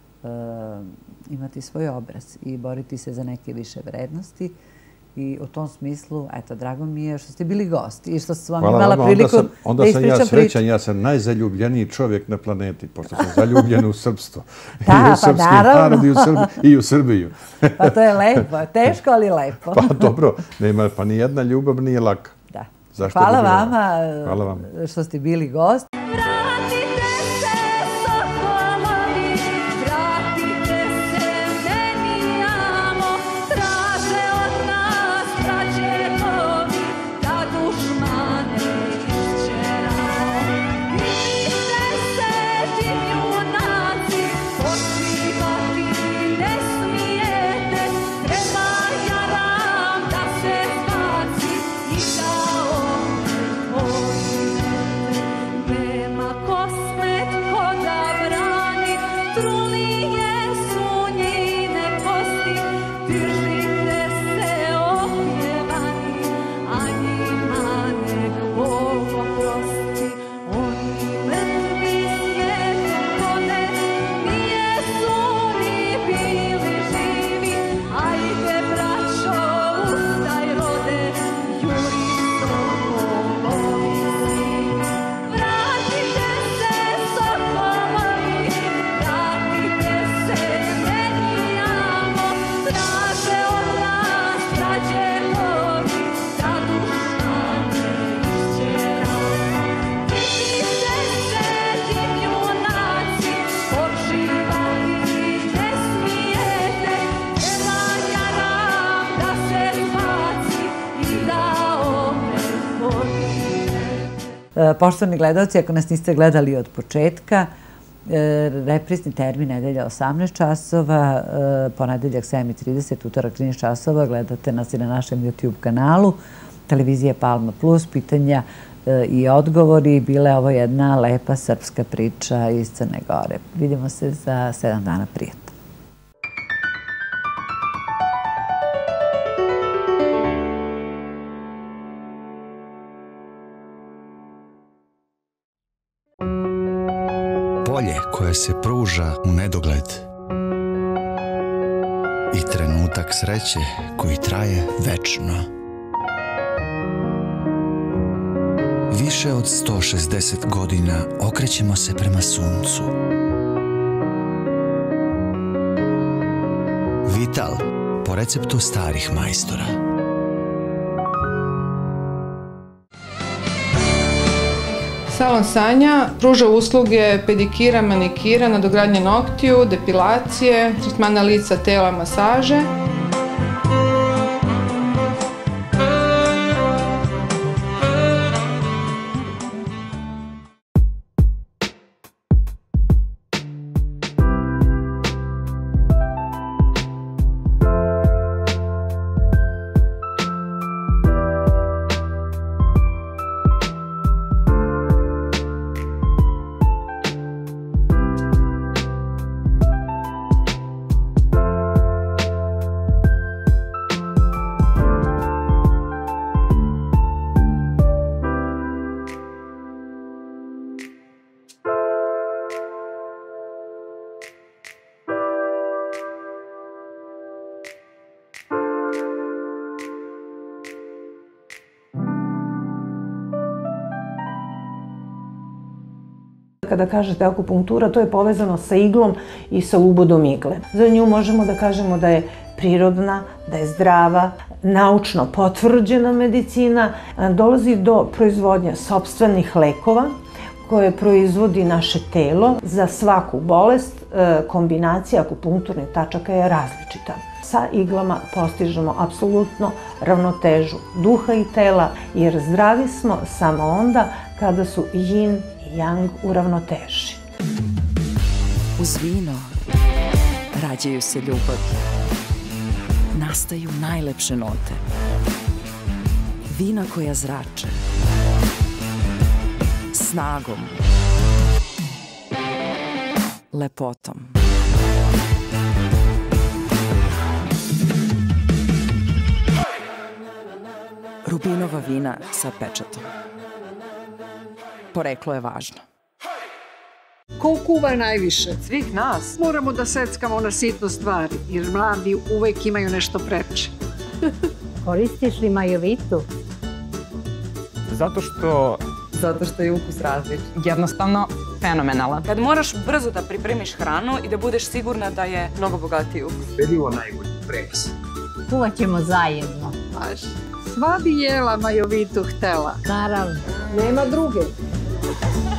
S1: imati svoj obraz i boriti se za neke više vrednosti. I u tom smislu, eto, drago mi je što ste bili gosti i što sam vam imala priliku da ispričam priču.
S3: Onda sam ja srećan, ja sam najzaljubljeniji čovjek na planeti, pošto sam zaljubljen u srpstvo.
S1: Da, pa naravno.
S3: I u Srbiju.
S1: Pa to je lepo, teško, ali lepo.
S3: Pa dobro, pa nijedna ljubav nije laka.
S1: Da. Hvala vama što ste bili gosti. Poštovani gledalci, ako nas niste gledali od početka, Reprisni termin nedelja osamnaest časova, ponedeljak sedam i trideset, utorak trinaest časova. Gledate nas i na našem YouTube kanalu. Televizija Palma Plus, pitanja i odgovori. Bila je ovo jedna lepa srpska priča iz Crne Gore. Vidimo se za sedam dana. Prijatno.
S5: Polje koje se pruža u nedogled i trenutak sreće koji traje večno. Više od sto šezdeset godina okrećemo se prema suncu. Vital, po receptu starih majstora.
S6: Salon Sanja pruža usluge pedikira, manikira, nadogradnje noktiju, depilacije, tretmana lica, tela, masaže.
S7: Kada kažete akupunktura, to je povezano sa iglom i sa ubodom igle. Za nju možemo da kažemo da je prirodna, da je zdrava, naučno potvrđena medicina. Dolazi do proizvodnje sopstvenih lekova koje proizvodi naše telo. Za svaku bolest kombinacija akupunkturnih tačaka je različita. Sa iglama postižemo apsolutno ravnotežu duha i tela, jer zdravi smo samo onda kada su yin i yang u ravnoteži.
S8: Uz vino rađaju se ljubavi. Nastaju najlepše note. Vina koja zrače. Snagom. Lepotom. Rubinova vina sa pečatom. Poreklo je važno.
S9: Ko kuva najviše?
S10: Svih nas.
S9: Moramo da seckamo na sitno stvari, jer mladi uvek imaju nešto preče.
S11: Koristiš li majovitu?
S10: Zato što...
S12: Zato što je ukus različit.
S10: Jednostavno fenomenalan.
S12: Kad moraš brzo da pripremiš hranu i da budeš sigurna da je mnogo bogatiji ukus.
S13: Ubedljivo najbolji prenos.
S11: Kuvat ćemo zajedno.
S9: Baš. Sva bi jela majovitu htela.
S11: Naravno.
S9: Nema druge.